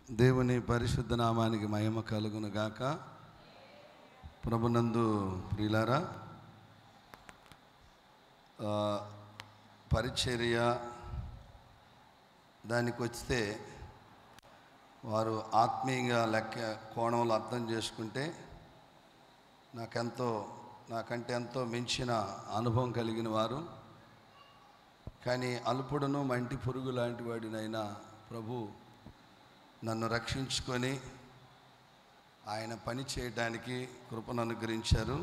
దేవుని పరిశుద్ధ నామానికి మహిమ కలుగును గాక. ప్రభునందు ప్రియులారా, పరిచర్య దానికి వస్తే వారు ఆత్మీయంగా లెక్క కోణంలో అర్థం చేసుకుంటే నాకంటే ఎంతో మించిన అనుభవం కలిగిన వారు. కానీ అల్పుడును మంటి పురుగు లాంటి వాడినైనా ప్రభు నన్ను రక్షించుకొని ఆయన పని చేయడానికి కృపను అనుగ్రహించారు.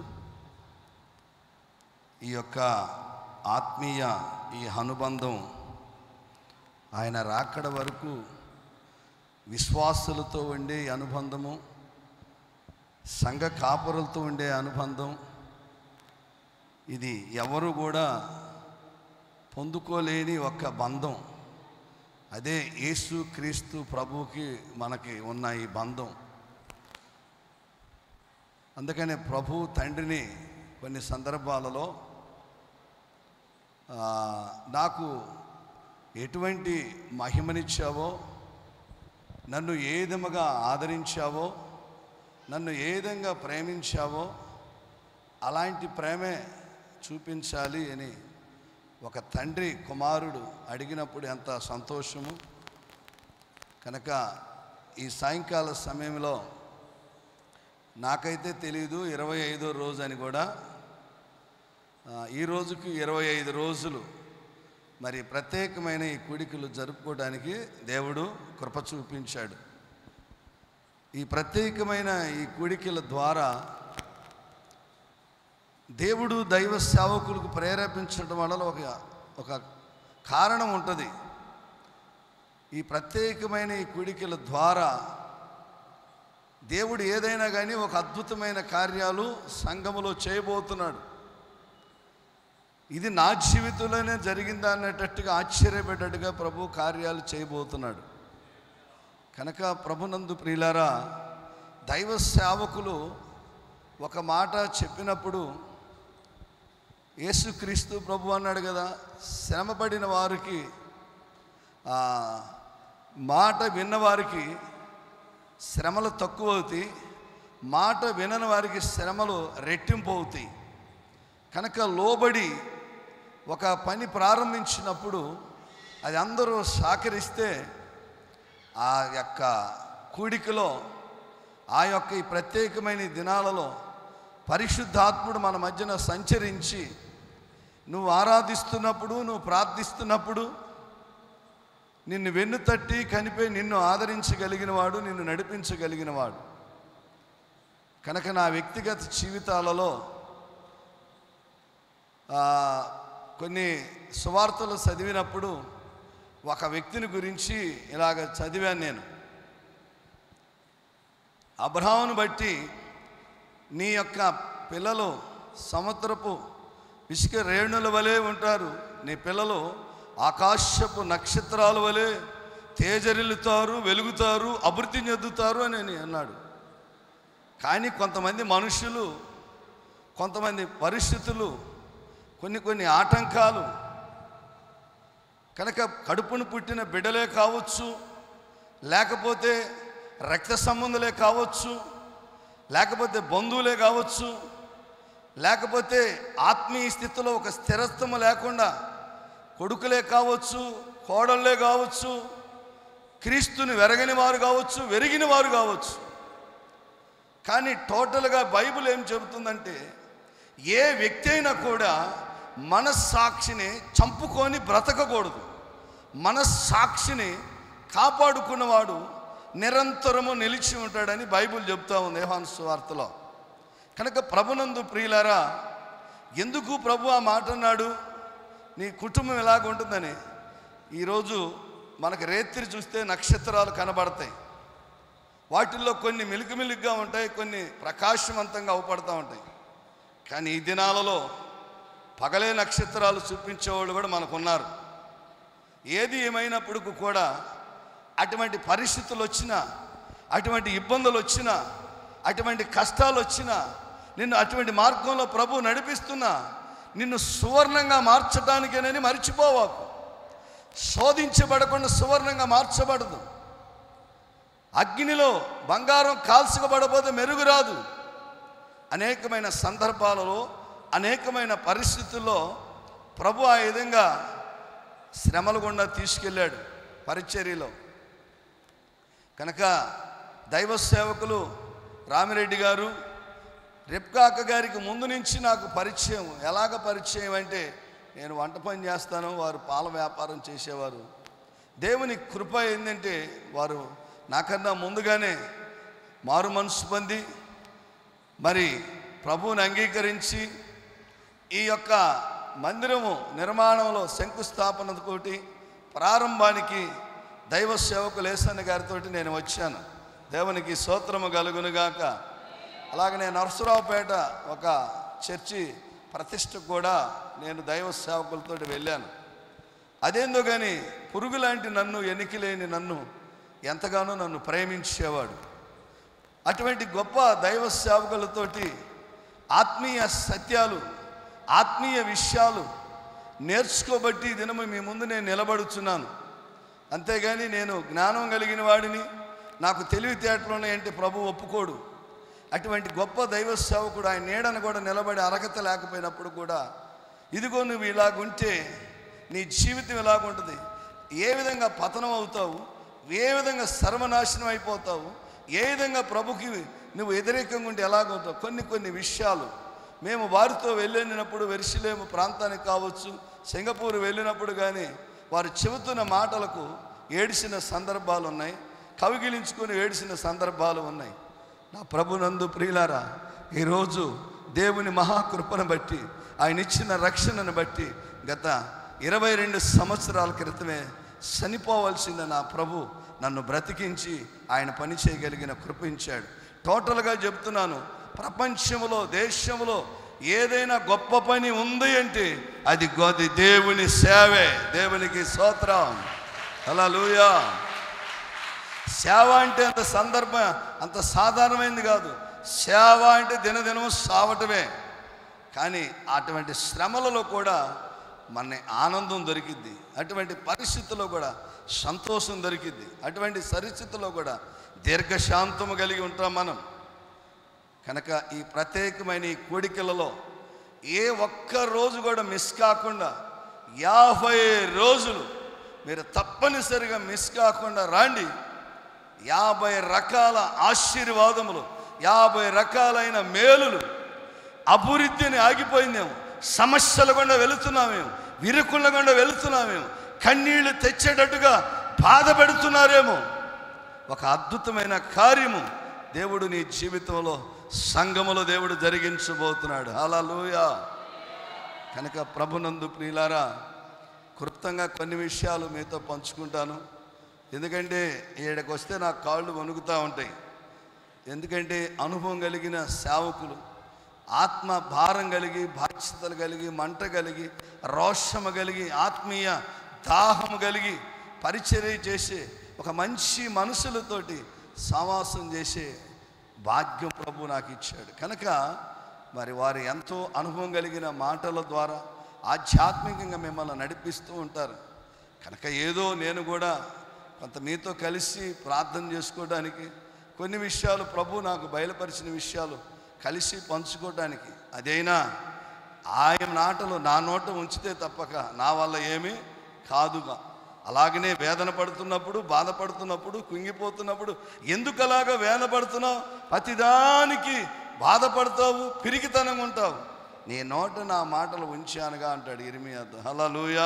ఈ యొక్క ఆత్మీయ ఈ అనుబంధం ఆయన రాకడ వరకు విశ్వాసులతో ఉండే అనుబంధము, సంఘ కాపురులతో ఉండే అనుబంధం, ఇది ఎవరు కూడా పొందుకోలేని ఒక బంధం. అదే యేసు క్రీస్తు ప్రభువుకి మనకి ఉన్న ఈ బంధం. అందుకనే ప్రభు తండ్రిని కొన్ని సందర్భాలలో నాకు ఎటువంటి మహిమనిచ్చావో, నన్ను ఏ విధముగా ఆదరించావో, నన్ను ఏ విధంగా ప్రేమించావో అలాంటి ప్రేమే చూపించాలి అని ఒక తండ్రి కుమారుడు అడిగినప్పుడు ఎంత సంతోషము. కనుక ఈ సాయంకాల సమయంలో నాకైతే తెలియదు 25వ రోజు అని కూడా. ఈ రోజుకి 25 రోజులు మరి ప్రత్యేకమైన ఈ కూడికలు జరుపుకోవడానికి దేవుడు కృప చూపించాడు. ఈ ప్రత్యేకమైన ఈ కూడికల ద్వారా దేవుడు దైవ సేవకులకు ప్రేరేపించడం వల్ల ఒక కారణం ఉంటుంది. ఈ ప్రత్యేకమైన ఈ కూడికల ద్వారా దేవుడు ఏదైనా కానీ ఒక అద్భుతమైన కార్యాలు సంఘములో చేయబోతున్నాడు. ఇది నా జీవితంలోనే జరిగిందా అనేటట్టుగా ఆశ్చర్యపడ్డట్టుగా ప్రభు కార్యాలు చేయబోతున్నాడు. కనుక ప్రభునందు ప్రియులారా, దైవ సేవకులు ఒక మాట చెప్పినప్పుడు యేసుక్రీస్తు ప్రభు అన్నాడు కదా, శ్రమపడిన వారికి, మాట విన్నవారికి శ్రమలు తక్కువ అవుతాయి, మాట వినని వారికి శ్రమలు రెట్టింపు అవుతాయి. కనుక లోబడి ఒక పని ప్రారంభించినప్పుడు అది అందరూ సహకరిస్తే ఆ యొక్క కూడికలో, ఆ యొక్క ఈ ప్రత్యేకమైన దినాలలో పరిశుద్ధాత్ముడు మన మధ్యన సంచరించి నువ్వు ఆరాధిస్తున్నప్పుడు, నువ్వు ప్రార్థిస్తున్నప్పుడు నిన్ను వెన్ను తట్టి కనిపే నిన్ను ఆదరించగలిగిన వాడు, నిన్ను నడిపించగలిగిన వాడు. కనుక నా వ్యక్తిగత జీవితాలలో కొన్ని సువార్తలు చదివినప్పుడు ఒక వ్యక్తిని గురించి ఇలాగ చదివాను నేను. అబ్రహామును బట్టి నీ యొక్క పిల్లలు సముద్రపు ఇసుక రేణుల వలె ఉంటారు, నీ పిల్లలు ఆకాశపు నక్షత్రాల వలె తేజరిల్లుతారు, వెలుగుతారు, అభివృద్ధి చెందుతారు అని అన్నాడు. కానీ కొంతమంది మనుషులు, కొంతమంది పరిస్థితులు, కొన్ని ఆటంకాలు, కనుక కడుపును పుట్టిన బిడ్డలే కావచ్చు, లేకపోతే రక్త సంబంధులే కావచ్చు, లేకపోతే బంధువులే కావచ్చు, లేకపోతే ఆత్మీయ స్థితిలో ఒక స్థిరత్వము లేకుండా కొడుకులే కావచ్చు, కోడళ్ళే కావచ్చు, క్రీస్తుని వెరగని వారు కావచ్చు, వెరిగిన వారు కావచ్చు. కానీ టోటల్గా బైబిల్ ఏం చెబుతుందంటే, ఏ వ్యక్తి అయినా కూడా మనస్సాక్షిని చంపుకొని బ్రతకకూడదు. మనస్సాక్షిని కాపాడుకున్నవాడు నిరంతరము నిలిచి ఉంటాడని బైబిల్ చెబుతూ ఉంది యోహాను సువార్తలో. కనుక ప్రభునందు ప్రియులారా, ఎందుకు ప్రభు ఆ మాట అన్నాడు, నీ కుటుంబం ఎలాగ ఉంటుందని. ఈరోజు మనకు రేత్రి చూస్తే నక్షత్రాలు కనబడతాయి. వాటిల్లో కొన్ని మిలుగుమిలుగ్గా ఉంటాయి, కొన్ని ప్రకాశవంతంగా అవపడుతూ ఉంటాయి. కానీ ఈ దినాలలో పగలే నక్షత్రాలు చూపించేవాళ్ళు కూడా మనకున్నారు. ఏది ఏమైనప్పటికీ కూడా అటువంటి పరిస్థితులు వచ్చినా, అటువంటి ఇబ్బందులు వచ్చినా, అటువంటి కష్టాలు వచ్చినా, నిన్ను అటువంటి మార్గంలో ప్రభు నడిపిస్తున్నా, నిన్ను సువర్ణంగా మార్చడానికేనని మర్చిపోవాకు. శోధించబడకుండా సువర్ణంగా మార్చబడదు. అగ్నిలో బంగారం కాల్చుకోబడబోతే మెరుగు రాదు. అనేకమైన సందర్భాలలో, అనేకమైన పరిస్థితుల్లో ప్రభు ఆ విధంగా శ్రమల గుండా తీసుకెళ్ళాడు పరిచర్యలో. కనుక దైవ సేవకులు రామిరెడ్డి గారు, రెప్కా అక్క గారికి ముందు నుంచి నాకు పరిచయం. ఎలాగ పరిచయం అంటే, నేను వంట పని చేస్తాను, వారు పాల వ్యాపారం చేసేవారు. దేవుని కృప ఏంటంటే, వారు నాకన్నా ముందుగానే మారు మనసు పొంది మరి ప్రభువుని అంగీకరించి ఈ యొక్క మందిరము నిర్మాణంలో శంకుస్థాపనతోటి ప్రారంభానికి దైవ సేవకులు ఏసన్న గారితో నేను వచ్చాను. దేవునికి స్తోత్రము కలుగునుగాక. అలాగనే నరసరావుపేట ఒక చర్చి ప్రతిష్టకు కూడా నేను దైవ సేవకులతో వెళ్ళాను. అదేందో కానీ పురుగు లాంటి నన్ను, ఎన్నికలేని నన్ను ఎంతగానో నన్ను ప్రేమించేవాడు. అటువంటి గొప్ప దైవ సేవకులతోటి ఆత్మీయ సత్యాలు, ఆత్మీయ విషయాలు నేర్చుకోబట్టి ఈ దినము మీ ముందు నేను నిలబడుచున్నాను. అంతేగాని నేను జ్ఞానం కలిగిన వాడిని, నాకు తెలివితేటలు ఉన్నాయంటే ప్రభు ఒప్పుకోడు. అటువంటి గొప్ప దైవ సేవకుడు ఆయన నీడను కూడా నిలబడి అర్హత లేకపోయినప్పుడు కూడా, ఇదిగో నువ్వు ఇలాగుంటే నీ జీవితం ఇలాగుంటుంది, ఏ విధంగా పతనం అవుతావు, ఏ విధంగా సర్వనాశనం అయిపోతావు, ఏ విధంగా ప్రభుకి నువ్వు వ్యతిరేకంగా ఉంటే ఎలాగవుతావు, కొన్ని విషయాలు మేము వారితో వెళ్ళినప్పుడు వెర్షిలేము ప్రాంతానికి కావచ్చు, సింగపూర్ వెళ్ళినప్పుడు కానీ వారు చెబుతున్న మాటలకు ఏడిసిన సందర్భాలు ఉన్నాయి, కవిగిలించుకొని ఏడిసిన సందర్భాలు ఉన్నాయి. నా ప్రభునందు ప్రియులారా, ఈరోజు దేవుని మహాకృపను బట్టి, ఆయన ఇచ్చిన రక్షణను బట్టి గత 22 సంవత్సరాల క్రితమే చనిపోవలసిన నా ప్రభు నన్ను బ్రతికించి ఆయన పని చేయగలిగిన కృపించాడు. టోటల్గా చెప్తున్నాను, ప్రపంచంలో, దేశంలో ఏదైనా గొప్ప పని ఉంది అంటే అది దేవుని సేవే. దేవునికి స్తోత్రం, హల్లెలూయా. సేవ అంటే అంత సాధారణమైనది కాదు. సేవ అంటే దినదినం సావటమే. కానీ అటువంటి శ్రమలలో కూడా మన ఆనందం దొరికిద్ది, అటువంటి పరిస్థితుల్లో కూడా సంతోషం దొరికిద్ది, అటువంటి పరిస్థితుల్లో కూడా దీర్ఘశాంతము కలిగి ఉంటాం మనం. కనుక ఈ ప్రత్యేకమైన ఈ కోడికలలో ఏ ఒక్క రోజు కూడా మిస్ కాకుండా 50 రోజులు మీరు తప్పనిసరిగా మిస్ కాకుండా రాండి. 50 రకాల ఆశీర్వాదములు, 50 రకాలైన మేలులు, అభివృద్ధిని ఆగిపోయిందేమో, సమస్యల గుండా వెళుతున్నామేమో, విరుకుల గుండా వెళుతున్నామేమో, కన్నీళ్లు తెచ్చేటట్టుగా బాధపెడుతున్నారేమో, ఒక అద్భుతమైన కార్యము దేవుడు నీ జీవితంలో, సంఘములో దేవుడు జరిగించబోతున్నాడు. హల్లెలూయా. కనుక ప్రభునందు ప్రియులారా, క్లుప్తంగా కొన్ని విషయాలు మీతో పంచుకుంటాను. ఎందుకంటే ఈడకి వస్తే నా కాళ్ళు వణుకుతూ ఉంటాయి. ఎందుకంటే అనుభవం కలిగిన సేవకులు, ఆత్మ భారం కలిగి, బాధ్యతలు కలిగి, మంట కలిగి, రోషము కలిగి, ఆత్మీయ దాహము కలిగి పరిచర్య చేసే ఒక మంచి మనుషులతోటి సమాసం చేసే భాగ్యం ప్రభు నాకు ఇచ్చాడు. కనుక మరి వారు ఎంతో అనుభవం కలిగిన మాటల ద్వారా ఆధ్యాత్మికంగా మిమ్మల్ని నడిపిస్తూ ఉంటారు. కనుక ఏదో నేను కూడా కొంత మీతో కలిసి ప్రార్థన చేసుకోవడానికి, కొన్ని విషయాలు ప్రభు నాకు బయలుపరిచిన విషయాలు కలిసి పంచుకోవడానికి, అదైనా ఆయన మాటలు నా నోట ఉంచితే తప్పక నా వల్ల ఏమీ కాదుగా. అలాగనే వేదన పడుతున్నప్పుడు, బాధపడుతున్నప్పుడు, కుంగిపోతున్నప్పుడు ఎందుకు అలాగా వేదన పడుతున్నావు, ప్రతిదానికి బాధపడతావు, పిరికితనంగా ఉంటావు, నీ నోట నా మాటలు ఉంచానుగా అంటాడు ఇర్మియాతో. హల్లెలూయా.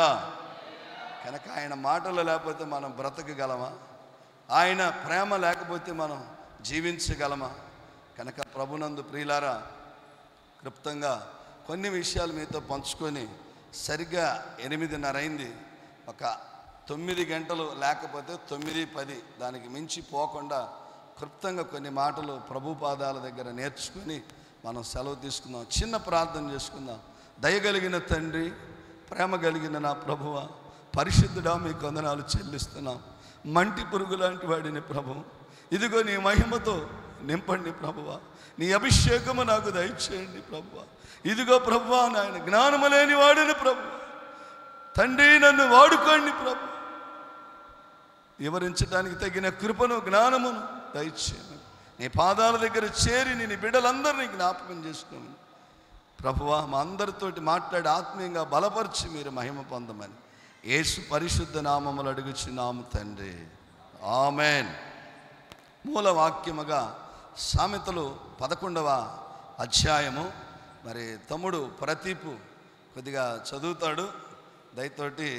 కనుక ఆయన మాటలు లేకపోతే మనం బ్రతకగలమా? ఆయన ప్రేమ లేకపోతే మనం జీవించగలమా? కనుక ప్రభునందు ప్రియులారా, క్లుప్తంగా కొన్ని విషయాలు మీతో పంచుకొని, సరిగ్గా 8:30 అయింది. ఒక 9 గంటలు లేకపోతే 9:10 దానికి మించి పోకుండా క్లుప్తంగా కొన్ని మాటలు ప్రభు పాదాల దగ్గర నేర్చుకుని మనం సెలవు తీసుకుందాం. చిన్న ప్రార్థన చేసుకుందాం. దయగలిగిన తండ్రి, ప్రేమ కలిగిన నా ప్రభువ, పరిశుద్ధుడా, మీకు వందనాలు చెల్లిస్తున్నాం. మంటి పురుగు లాంటి వాడిని ప్రభువు, ఇదిగో నీ మహిమతో నింపండి ప్రభువ, నీ అభిషేకము నాకు దయచేయండి ప్రభువ. ఇదిగో ప్రభువా, నాయన జ్ఞానము లేని వాడిని ప్రభువ, తండ్రి నన్ను వాడుకోండి ప్రభు. వివరించడానికి తగిన కృపను, జ్ఞానమును దయచేయమని, నీ పాదాల దగ్గర చేరి నీ బిడ్డలందరినీ జ్ఞాపకం చేసుకోమని ప్రభువా, మా అందరితోటి మాట్లాడి ఆత్మీయంగా బలపరిచి మీరు మహిమ పొందమని యేసు పరిశుద్ధ నామములు అడుగుచున్నాము తండ్రి, ఆమెన్. మూల వాక్యముగా సామెతలు 11వ అధ్యాయము. మరి తమ్ముడు ప్రదీపు కొద్దిగా చదువుతాడు, దయతోటి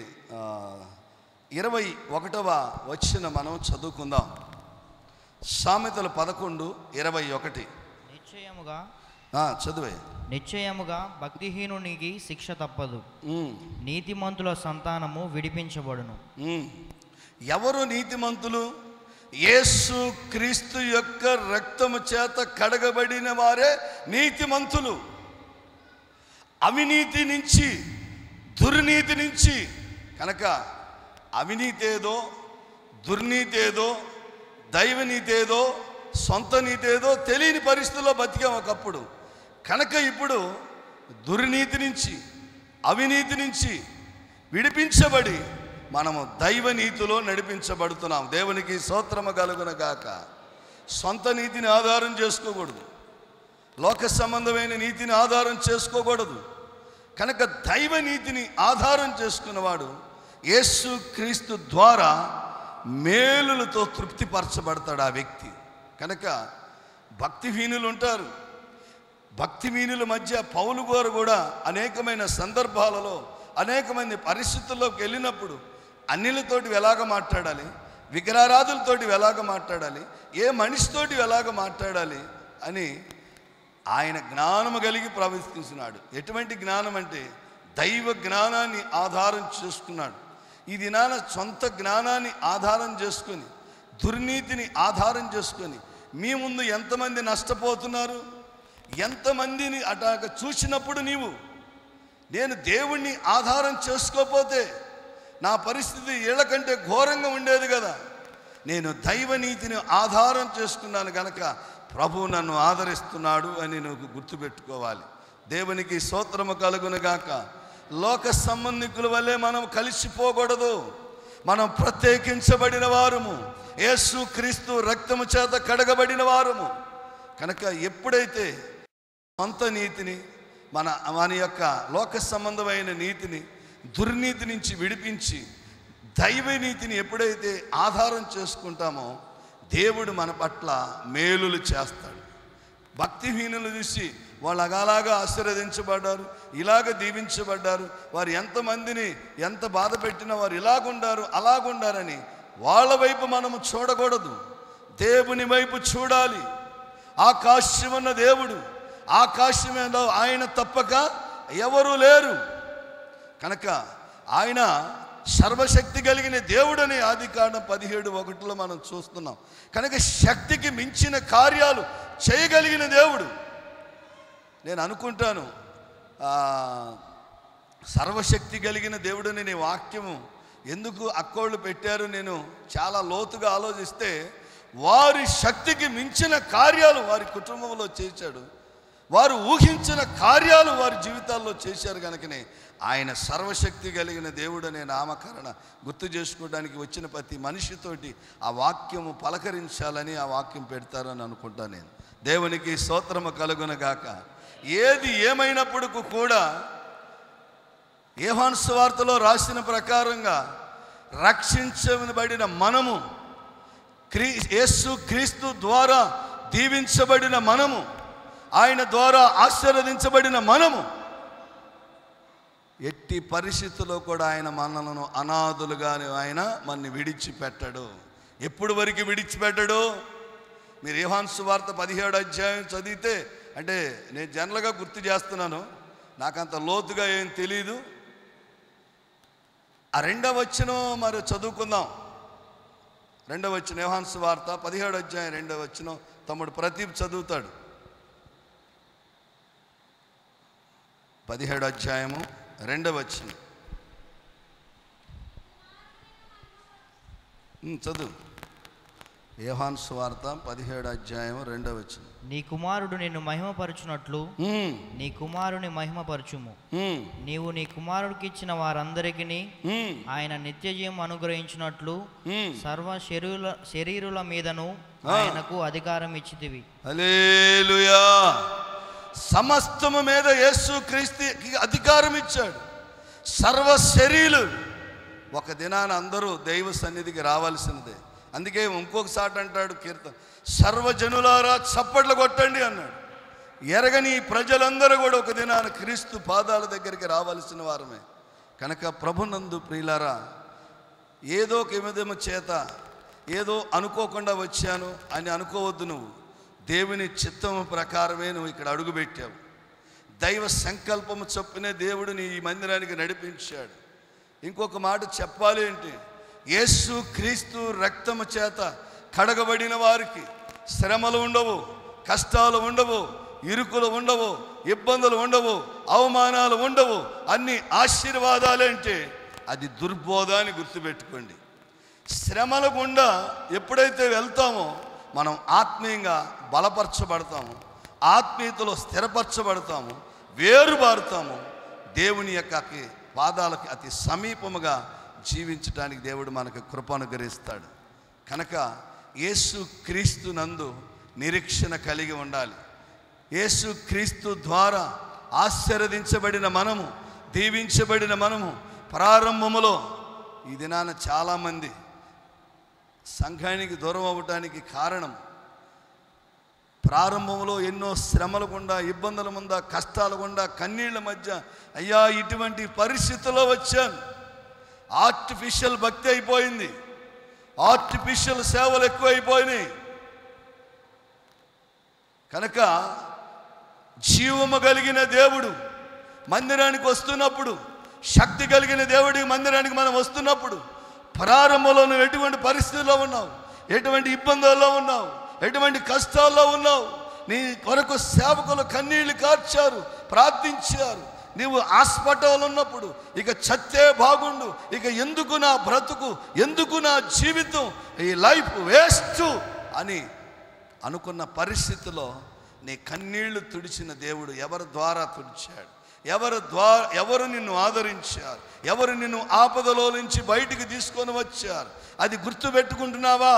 21వ వచనం మనం చదువుకుందాం. సామెతలు 11:21. నిశ్చయముగా చదువే. నిశ్చయముగా భక్తిహీనునికి శిక్ష తప్పదు, నీతిమంతుల సంతానము విడిపించబడును. ఎవరు నీతిమంతులు? యేసు క్రీస్తు యొక్క రక్తము చేత కడగబడిన వారే నీతిమంతులు. అవినీతి నుంచి, దుర్నీతి నుంచి, కనుక అవినీతి ఏదో, దుర్నీతి ఏదో, దైవనీతి ఏదో, సొంత నీతి ఏదో తెలియని పరిస్థితుల్లో బతికాం ఒకప్పుడు. కనుక ఇప్పుడు దుర్నీతి నుంచి, అవినీతి నుంచి విడిపించబడి మనము దైవనీతిలో నడిపించబడుతున్నాం. దేవునికి స్తోత్రము కలుగును గాక. సొంత నీతిని ఆధారం చేసుకోకూడదు, లోక సంబంధమైన నీతిని ఆధారం చేసుకోకూడదు. కనుక దైవ నీతిని ఆధారం చేసుకున్నవాడు యేసు క్రీస్తు ద్వారా మేలులతో తృప్తిపరచబడతాడు ఆ వ్యక్తి. కనుక భక్తిహీనులు ఉంటారు. భక్తిహీనుల మధ్య పౌలు గారు కూడా అనేకమైన సందర్భాలలో, అనేకమంది పరిస్థితుల్లోకి వెళ్ళినప్పుడు అన్యులతోటి ఎలాగ మాట్లాడాలి, విగ్రహారాధులతోటి ఎలాగ మాట్లాడాలి, ఏ మనిషితోటి ఎలాగ మాట్లాడాలి అని ఆయన జ్ఞానము కలిగి ప్రవర్తిస్తున్నాడు. ఎటువంటి జ్ఞానం అంటే దైవ జ్ఞానాన్ని ఆధారం చేసుకున్నాడు. ఈ దినాన సొంత జ్ఞానాన్ని ఆధారం చేసుకొని, దుర్నీతిని ఆధారం చేసుకొని మీ ముందు ఎంతమంది నష్టపోతున్నారు, ఎంతమందిని అటాక చూసినప్పుడు నేను దేవుణ్ణి ఆధారం చేసుకోకపోతే నా పరిస్థితి వీళ్ళకంటే ఘోరంగా ఉండేది కదా. నేను దైవనీతిని ఆధారం చేసుకున్నాను కనుక ప్రభువు నన్ను ఆదరిస్తున్నాడు అని నువ్వు గుర్తుపెట్టుకోవాలి. దేవునికి స్తోత్రము కలుగును గాక. లోక సంబంధికుల వల్లే మనం కలిసిపోకూడదు. మనం ప్రత్యేకించబడిన వారము, యేసు క్రీస్తు రక్తము చేత కడగబడిన వారము. కనుక ఎప్పుడైతే సొంత నీతిని, మన యొక్క లోక సంబంధమైన నీతిని, దుర్నీతి నుంచి విడిపించి దైవ నీతిని ఎప్పుడైతే ఆధారం చేసుకుంటామో దేవుడు మన పట్ల మేలులు చేస్తాడు. భక్తిహీనులు చూసి వాళ్ళు అలాగా ఆశీర్వదించబడ్డారు, ఇలాగ దీవించబడ్డారు, వారు ఎంతమందిని ఎంత బాధ పెట్టినా వారు ఇలాగుండారు అలాగుండారని వాళ్ళ వైపు మనము చూడకూడదు. దేవుని వైపు చూడాలి. ఆకాశం ఉన్న దేవుడు, ఆకాశంలో ఆయన తప్పక ఎవరూ లేరు. కనుక ఆయన సర్వశక్తి కలిగిన దేవుడని ఆదికాండం 17:1 మనం చూస్తున్నాం. కనుక శక్తికి మించిన కార్యాలు చేయగలిగిన దేవుడు. నేను అనుకుంటాను, సర్వశక్తి కలిగిన దేవుడని నీ వాక్యము ఎందుకు అక్కోళ్ళు పెట్టారు? నేను చాలా లోతుగా ఆలోచిస్తే వారి శక్తికి మించిన కార్యాలు వారి కుటుంబంలో చేశాడు. వారు ఊహించిన కార్యాలు వారి జీవితాల్లో చేశారు. కనుకనే ఆయన సర్వశక్తి కలిగిన దేవుడనే నామకరణ గుర్తు చేసుకోవడానికి వచ్చిన ప్రతి మనిషితోటి ఆ వాక్యము పలకరించాలని ఆ వాక్యం పెడతారని అనుకుంటాను నేను. దేవునికి స్తోత్రము కలుగును గాక. ఏది ఏమైనప్పుడు కూడా యోహాను సువార్తలో రాసిన ప్రకారంగా రక్షించబడిన మనము, యేసు క్రీస్తు ద్వారా దీవించబడిన మనము, ఆయన ద్వారా ఆశీర్వదించబడిన మనము ఎట్టి పరిస్థితుల్లో కూడా ఆయన మనలను అనాథులుగానే ఆయన మనని విడిచిపెట్టడు. ఎప్పుడు వరకు విడిచిపెట్టడు? మీరు యోహాను సువార్త 17వ అధ్యాయం చదివితే, అంటే నేను జనరల్గా గుర్తు చేస్తున్నాను, నాకంత లోతుగా ఏం తెలీదు. ఆ 2వ వచనం మరి చదువుకుందాం. 2వ వచనం యోహాను సువార్త 17వ అధ్యాయం 2వ వచనం తమ్ముడు ప్రదీప్ చదువుతాడు. 17వ అధ్యాయము 2వ వచనం చదువు. యోహాను సువార్త 17వ అధ్యాయం 2వ వచనం. నీ కుమారుడు నిన్ను మహిమపరచునట్లు నీ కుమారుని మహిమపరచుము. నీవు నీ కుమారుడికి ఇచ్చిన వారందరికీ ఆయన నిత్యజీవం అనుగ్రహించినట్లు సర్వ శరీరుల మీదను ఆయనకు అధికారం ఇచ్చితివి. హల్లెలూయా. సమస్తము మీద యేసు క్రీస్తుకి అధికారం ఇచ్చాడు. సర్వ శరీరులు ఒక దినాన అందరూ దైవ సన్నిధికి రావాల్సినదే. అందుకే ఇంకొకసారి అంటాడు కీర్తన, సర్వజనులారా చప్పట్లు కొట్టండి అన్నాడు. ఎరగని ప్రజలందరూ కూడా ఒక దినాన క్రీస్తు పాదాల దగ్గరికి రావాల్సిన వారమే. కనుక ప్రభునందు ప్రియులారా, ఏదో ఒక విధము చేత ఏదో అనుకోకుండా వచ్చాను అని అనుకోవద్దు. నువ్వు దేవుని చిత్తము ప్రకారమే నువ్వు ఇక్కడ అడుగుపెట్టావు. దైవ సంకల్పము చొప్పునే దేవుడు నీ ఈ మందిరానికి నడిపించాడు. ఇంకొక మాట చెప్పాలి అంటే, యేసు క్రీస్తు రక్తము చేత కడగబడిన వారికి శ్రమలు ఉండవు, కష్టాలు ఉండవు, ఇరుకులు ఉండవు, ఇబ్బందులు ఉండవు, అవమానాలు ఉండవు, అన్ని ఆశీర్వాదాలే. అంటే అది దుర్బోధ అని గుర్తుపెట్టుకోండి. శ్రమల గుండా ఎప్పుడైతే వెళ్తామో మనం ఆత్మీయంగా బలపరచబడతాము, ఆత్మీయతలో స్థిరపరచబడతాము, వేరుబారుతాము, దేవుని యొక్క పాదాలకి అతి సమీపముగా జీవించడానికి దేవుడు మనకు కృప అనుగ్రహిస్తాడు. కనుక యేసు క్రీస్తు నందు నిరీక్షణ కలిగి ఉండాలి. యేసు క్రీస్తు ద్వారా ఆశీర్వదించబడిన మనము, దీవించబడిన మనము ప్రారంభములో ఈ దినాన చాలామంది సంఘానికి దూరం అవ్వటానికి కారణం, ప్రారంభంలో ఎన్నో శ్రమల గుండా, ఇబ్బందుల గుండా, కష్టాల గుండా, కన్నీళ్ల మధ్య అయ్యా ఇటువంటి పరిస్థితుల్లో వచ్చాను. ఆర్టిఫిషియల్ భక్తి అయిపోయింది, ఆర్టిఫిషియల్ సేవలు ఎక్కువైపోయినాయి. కనుక జీవము కలిగిన దేవుడు మందిరానికి వస్తున్నప్పుడు, శక్తి కలిగిన దేవుడి మందిరానికి మనం వస్తున్నప్పుడు, ప్రారంభంలో నువ్వు ఎటువంటి పరిస్థితుల్లో ఉన్నావు, ఎటువంటి ఇబ్బందుల్లో ఉన్నావు, ఎటువంటి కష్టాల్లో ఉన్నావు, నీ కొరకు సేవకులు కన్నీళ్లు కార్చారు, ప్రార్థించారు. నీవు హాస్పిటల్ ఉన్నప్పుడు ఇక చచ్చే బాగుండు, ఇక ఎందుకు నా బ్రతుకు, ఎందుకు నా జీవితం, ఈ లైఫ్ వేస్ట్ అని అనుకున్న పరిస్థితిలో నీ కన్నీళ్లు తుడిచిన దేవుడు ఎవరి ద్వారా తుడిచాడు? ఎవరు నిన్ను ఆదరించారు? ఎవరు నిన్ను ఆపదలో నుంచి బయటికి తీసుకొని వచ్చారు? అది గుర్తుపెట్టుకుంటున్నావా?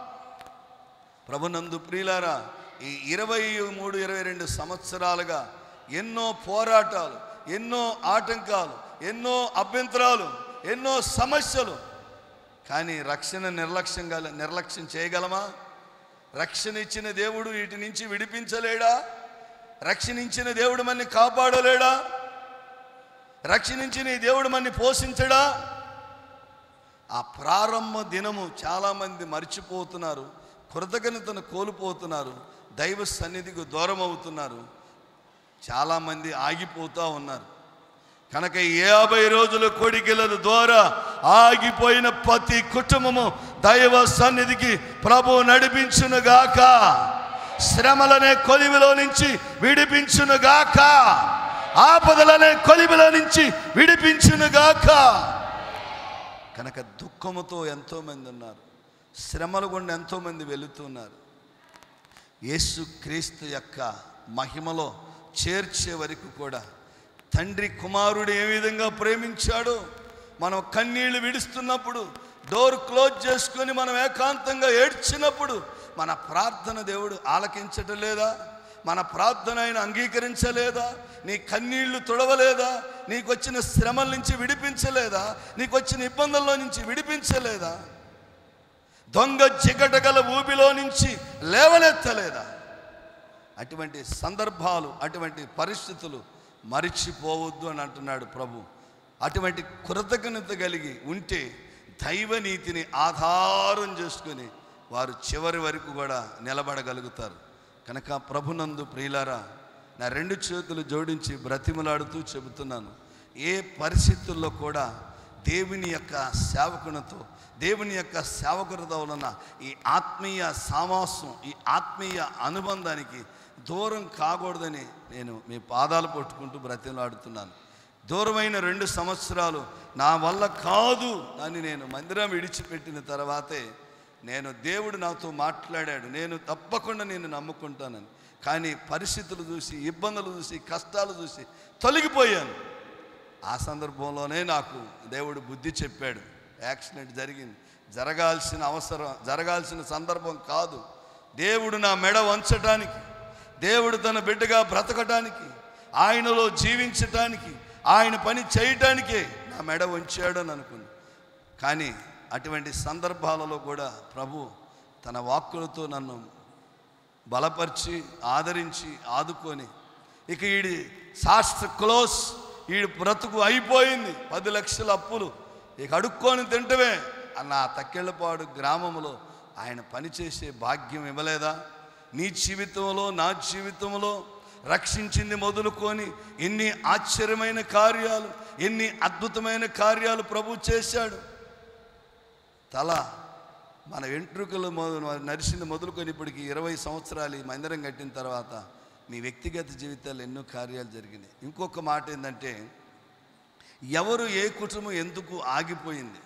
ప్రభునందు ప్రియులారా, ఈ 23-22 సంవత్సరాలుగా ఎన్నో పోరాటాలు, ఎన్నో ఆటంకాలు, ఎన్నో అభ్యంతరాలు, ఎన్నో సమస్యలు. కానీ రక్షణ నిర్లక్ష్యం చేయగలమా? రక్షణ ఇచ్చిన దేవుడు వీటి నుంచి విడిపించలేడా? రక్షణించిన దేవుడు మనని కాపాడలేడా? రక్షణించిన ఈ దేవుడు మనని పోషించడా? ఆ ప్రారంభ దినము చాలామంది మర్చిపోతున్నారు, కృతజ్ఞతను కోల్పోతున్నారు, దైవ సన్నిధికి దూరం అవుతున్నారు, చాలామంది ఆగిపోతూ ఉన్నారు. కనుక 50 రోజుల కోడికల ద్వారా ఆగిపోయిన ప్రతి కుటుంబము దైవ సన్నిధికి ప్రభు నడిపించునుగాక, శ్రమలనే కొలిమిలో నుంచి విడిపించునుగాక, ఆపదలనే కొలిమిలో నుంచి విడిపించునుగాక. కనుక దుఃఖముతో ఎంతోమంది ఉన్నారు, శ్రమల గుండా ఎంతోమంది వెళుతున్నారు. యేసు క్రీస్తు యొక్క మహిమలో చేర్చే వరకు కూడా తండ్రి కుమారుడు ఏ విధంగా ప్రేమించాడో, మనం కన్నీళ్లు విడుస్తున్నప్పుడు, డోర్ క్లోజ్ చేసుకొని మనం ఏకాంతంగా ఏడ్చినప్పుడు మన ప్రార్థన దేవుడు ఆలకించటం లేదా? మన ప్రార్థన ఆయన అంగీకరించలేదా? నీ కన్నీళ్లు తుడవలేదా? నీకు వచ్చిన శ్రమల నుంచి విడిపించలేదా? నీకు వచ్చిన ఇబ్బందుల్లో నుంచి విడిపించలేదా? దొంగ జిగటగల ఊబిలో నుంచి లేవనెత్తలేదా? అటువంటి సందర్భాలు, అటువంటి పరిస్థితులు మరిచిపోవద్దు అని అంటున్నాడు ప్రభు. అటువంటి కృతజ్ఞత కలిగి ఉంటే దైవనీతిని ఆధారం చేసుకొని వారు చివరి వరకు కూడా నిలబడగలుగుతారు. కనుక ప్రభునందు ప్రియులారా, నా 2 చేతులు జోడించి బ్రతిమలాడుతూ చెబుతున్నాను, ఏ పరిస్థితుల్లో కూడా దేవుని యొక్క సేవకునితో, దేవుని యొక్క సేవకునితో ఉన్న ఈ ఆత్మీయ సావాసం, ఈ ఆత్మీయ అనుబంధానికి దూరం కాకూడదని నేను మీ పాదాలు పట్టుకుంటూ బ్రతిమలాడుతున్నాను. దూరమైన 2 సంవత్సరాలు నా వల్ల కాదు అని నేను మందిరం విడిచిపెట్టిన తర్వాతే దేవుడు నాతో మాట్లాడాడు, నేను తప్పకుండా నేను నమ్ముకుంటానని. కానీ పరిస్థితులు చూసి, ఇబ్బందులు చూసి, కష్టాలు చూసి తొలగిపోయాను. ఆ సందర్భంలోనే నాకు దేవుడు బుద్ధి చెప్పాడు. యాక్సిడెంట్ జరిగింది, జరగాల్సిన సందర్భం కాదు, దేవుడు నా మెడ వంచటానికి, దేవుడు తన బిడ్డగా బ్రతకటానికి, ఆయనలో జీవించటానికి, ఆయన పని చేయటానికే నా మెడ వంచాడని అనుకున్నాను. కానీ అటువంటి సందర్భాలలో కూడా ప్రభు తన వాక్కులతో నన్ను బలపరిచి, ఆదరించి, ఆదుకొని, ఇక ఈడి శాస్త్ర క్లోజ్, ఈడి బ్రతుకు అయిపోయింది, 10 లక్షల అప్పులు ఇక అడుక్కొని తింటవే అన్న ఆ తక్కెళ్ళపాడు గ్రామంలో ఆయన పనిచేసే భాగ్యం ఇవ్వలేదా? నీ జీవితంలో, నా జీవితంలో రక్షించింది మొదలుకొని ఎన్ని ఆశ్చర్యమైన కార్యాలు, ఎన్ని అద్భుతమైన కార్యాలు ప్రభు చేశాడు. తల మన వెంట్రుకలు నరిసింది మొదలుకొని ఇప్పటికి 20 సంవత్సరాలు ఈ మందిరం కట్టిన తర్వాత మీ వ్యక్తిగత జీవితాలు ఎన్నో కార్యాలు జరిగినాయి. ఇంకొక మాట ఏంటంటే, ఎవరు ఏ కుటుంబం ఎందుకు ఆగిపోయింది,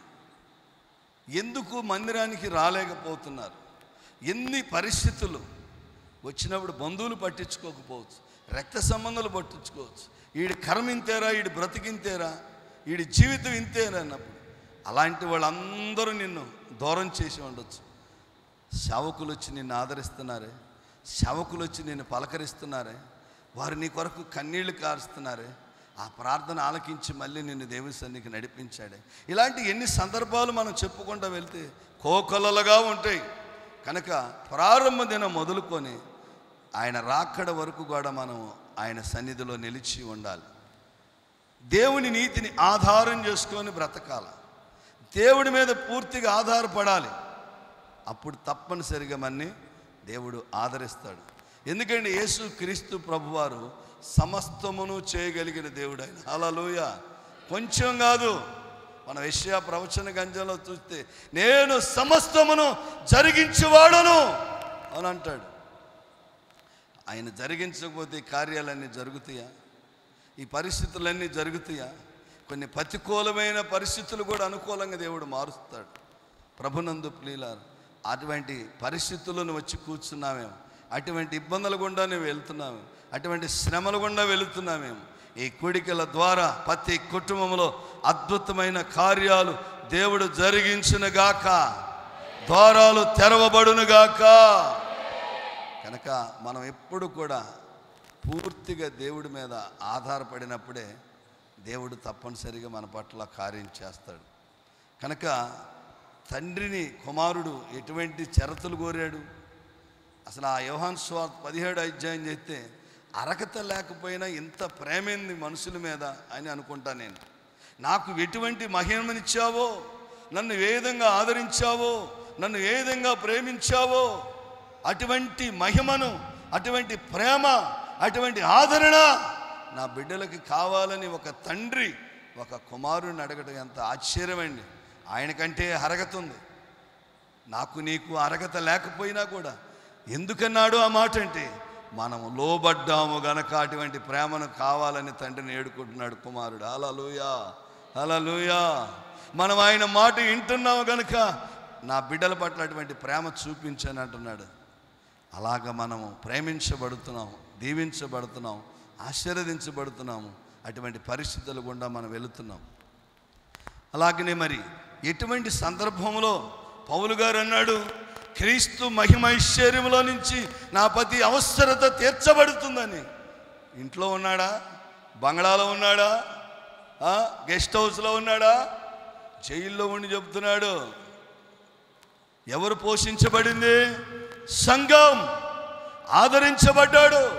ఎందుకు మందిరానికి రాలేకపోతున్నారు, ఎన్ని పరిస్థితులు వచ్చినప్పుడు బంధువులు పట్టించుకోకపోవచ్చు, రక్త సంబంధాలు పట్టించుకోవచ్చు, వీడి కర్మ ఇంతేరా, వీడి బ్రతికింతేరా, వీడి జీవితం ఇంతేరా అన్నప్పుడు అలాంటి వాళ్ళందరూ నిన్ను దూరం చేసి ఉండొచ్చు. సేవకులు వచ్చి నిన్ను ఆదరిస్తున్నారే, సేవకులు వచ్చి నిన్ను పలకరిస్తున్నారే, వారు నీ కొరకు కన్నీళ్లు కారుస్తున్నారే, ఆ ప్రార్థన ఆలకించి మళ్ళీ నిన్ను దేవుని సన్నిధికి నడిపించాడే. ఇలాంటి ఎన్ని సందర్భాలు మనం చెప్పుకుంటూ వెళ్తే కోకొల్లలుగా ఉంటాయి. కనుక ప్రారంభ దినం మొదలుకొని ఆయన రాకడ వరకు కూడా మనం ఆయన సన్నిధిలో నిలిచి ఉండాలి. దేవుని నీతిని ఆధారం చేసుకొని బ్రతకాలి, దేవుడి మీద పూర్తిగా ఆధారపడాలి. అప్పుడు తప్పనిసరిగా మన్ని దేవుడు ఆదరిస్తాడు. ఎందుకంటే యేసు క్రీస్తు ప్రభువారు సమస్తమును చేయగలిగిన దేవుడు ఆయన. హల్లెలూయా. కొంచెం కాదు. మన యెషయా ప్రవచన గంజంలో చూస్తే నేను సమస్తమును జరిగించువాడను అని అంటాడు. ఆయన జరిగించకపోతే ఈ కార్యాలన్నీ జరుగుతాయా? ఈ పరిస్థితులన్నీ జరుగుతాయా? కొన్ని ప్రతికూలమైన పరిస్థితులు కూడా అనుకూలంగా దేవుడు మారుస్తాడు. ప్రభునందు ప్రియులారా, అటువంటి పరిస్థితులను వచ్చి కూర్చున్నామేమో, అటువంటి ఇబ్బందుల గుండా నువ్వు వెళ్తున్నాము, అటువంటి శ్రమల గుండా వెళుతున్నామేమో, ఈ కూడికల ద్వారా ప్రతి కుటుంబంలో అద్భుతమైన కార్యాలు దేవుడు జరిగించునుగాక, ద్వారాలు తెరవబడునుగాక. కనుక మనం ఎప్పుడు కూడా పూర్తిగా దేవుడి మీద ఆధారపడినప్పుడే దేవుడు తప్పనిసరిగా మన పట్ల కార్యం చేస్తాడు. కనుక తండ్రిని కుమారుడు ఎటువంటి షరతులు కోరాడు? అసలు ఆ యోహాను సువార్త 17వ అధ్యాయం చేస్తే అర్హత లేకపోయినా ఇంత ప్రేమేంది మనుషుల మీద అని అనుకుంటా నేను. నాకు ఎటువంటి మహిమనిచ్చావో, నన్ను ఏ విధంగా ఆదరించావో, నన్ను ఏ విధంగా ప్రేమించావో, అటువంటి మహిమను, అటువంటి ప్రేమ, అటువంటి ఆదరణ నా బిడ్డలకి కావాలని ఒక తండ్రి ఒక కుమారుని అడగడం ఎంత ఆశ్చర్యమండి. ఆయనకంటే అర్హత ఉంది. నాకు నీకు అర్హత లేకపోయినా కూడా ఎందుకన్నాడు ఆ మాట అంటే, మనము లోబడ్డాము గనక అటువంటి ప్రేమను కావాలని తండ్రిని ఏడుకుంటున్నాడు కుమారుడు. హల్లెలూయా, హల్లెలూయా. మనం ఆయన మాట వింటున్నాము గనక నా బిడ్డల పట్ల అటువంటి ప్రేమ చూపించని అంటున్నాడు. అలాగ మనము ప్రేమించబడుతున్నాము, దీవించబడుతున్నాము, ఆశీర్వదించబడుతున్నాము. అటువంటి పరిస్థితులు గుండా మనం వెళుతున్నాం. అలాగనే మరి ఎటువంటి సందర్భంలో పౌలు గారు అన్నాడు, క్రీస్తు మహిమైశ్వర్యంలో నుంచి నా ప్రతి అవసరత తీర్చబడుతుందని. ఇంట్లో ఉన్నాడా? బంగ్లాలో ఉన్నాడా? గెస్ట్ హౌస్లో ఉన్నాడా? జైల్లో ఉండి చెబుతున్నాడు. ఎవరు పోషించబడింది? సంఘం. ఆదరించబడ్డాడు,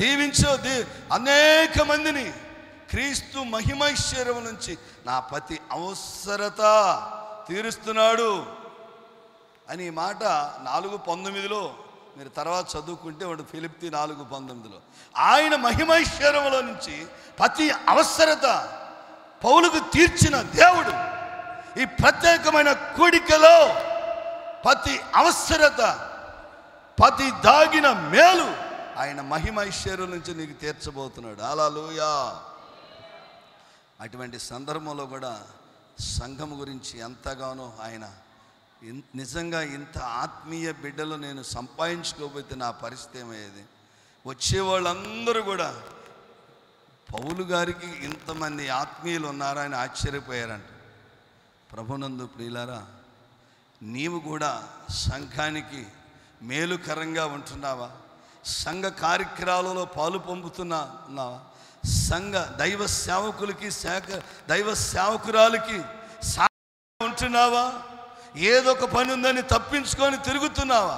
అనేక మందిని క్రీస్తు మహిమైశ్వర్యం నుంచి నా ప్రతి అవసరత తీరుస్తున్నాడు అని ఈ మాట 4:19 మీరు తర్వాత చదువుకుంటే వాడు ఫిలిప్పీ 4:19 ఆయన మహిమైశ్వర్యంలో నుంచి ప్రతి అవసరత పౌలుకు తీర్చిన దేవుడు ఈ ప్రత్యేకమైన కూడికలో ప్రతి అవసరత, ప్రతి దాగిన మేలు ఆయన మహిమైశ్వర్యం నుంచి నీకు తీర్చబోతున్నాడు. హల్లెలూయా. అటువంటి సందర్భంలో కూడా సంఘం గురించి ఎంతగానో ఆయన నిజంగా ఇంత ఆత్మీయ బిడ్డలు నేను సంపాదించుకోకపోతే నా పరిస్థితి ఏమయ్యేది? వచ్చేవాళ్ళందరూ కూడా పౌలు గారికి ఇంతమంది ఆత్మీయులు ఉన్నారా అని ఆశ్చర్యపోయారంట. ప్రభునందు ప్రియులారా, నీవు కూడా సంఘానికి మేలుకరంగా ఉంటున్నావా? సంఘ కార్యక్రమాలలో పాలు పొందుతున్నావా? దైవ సేవకులకి దైవ సేవకురాలకి సాక్షిగా ఉంటున్నావా? ఏదో ఒక పని ఉందని తప్పించుకొని తిరుగుతున్నావా?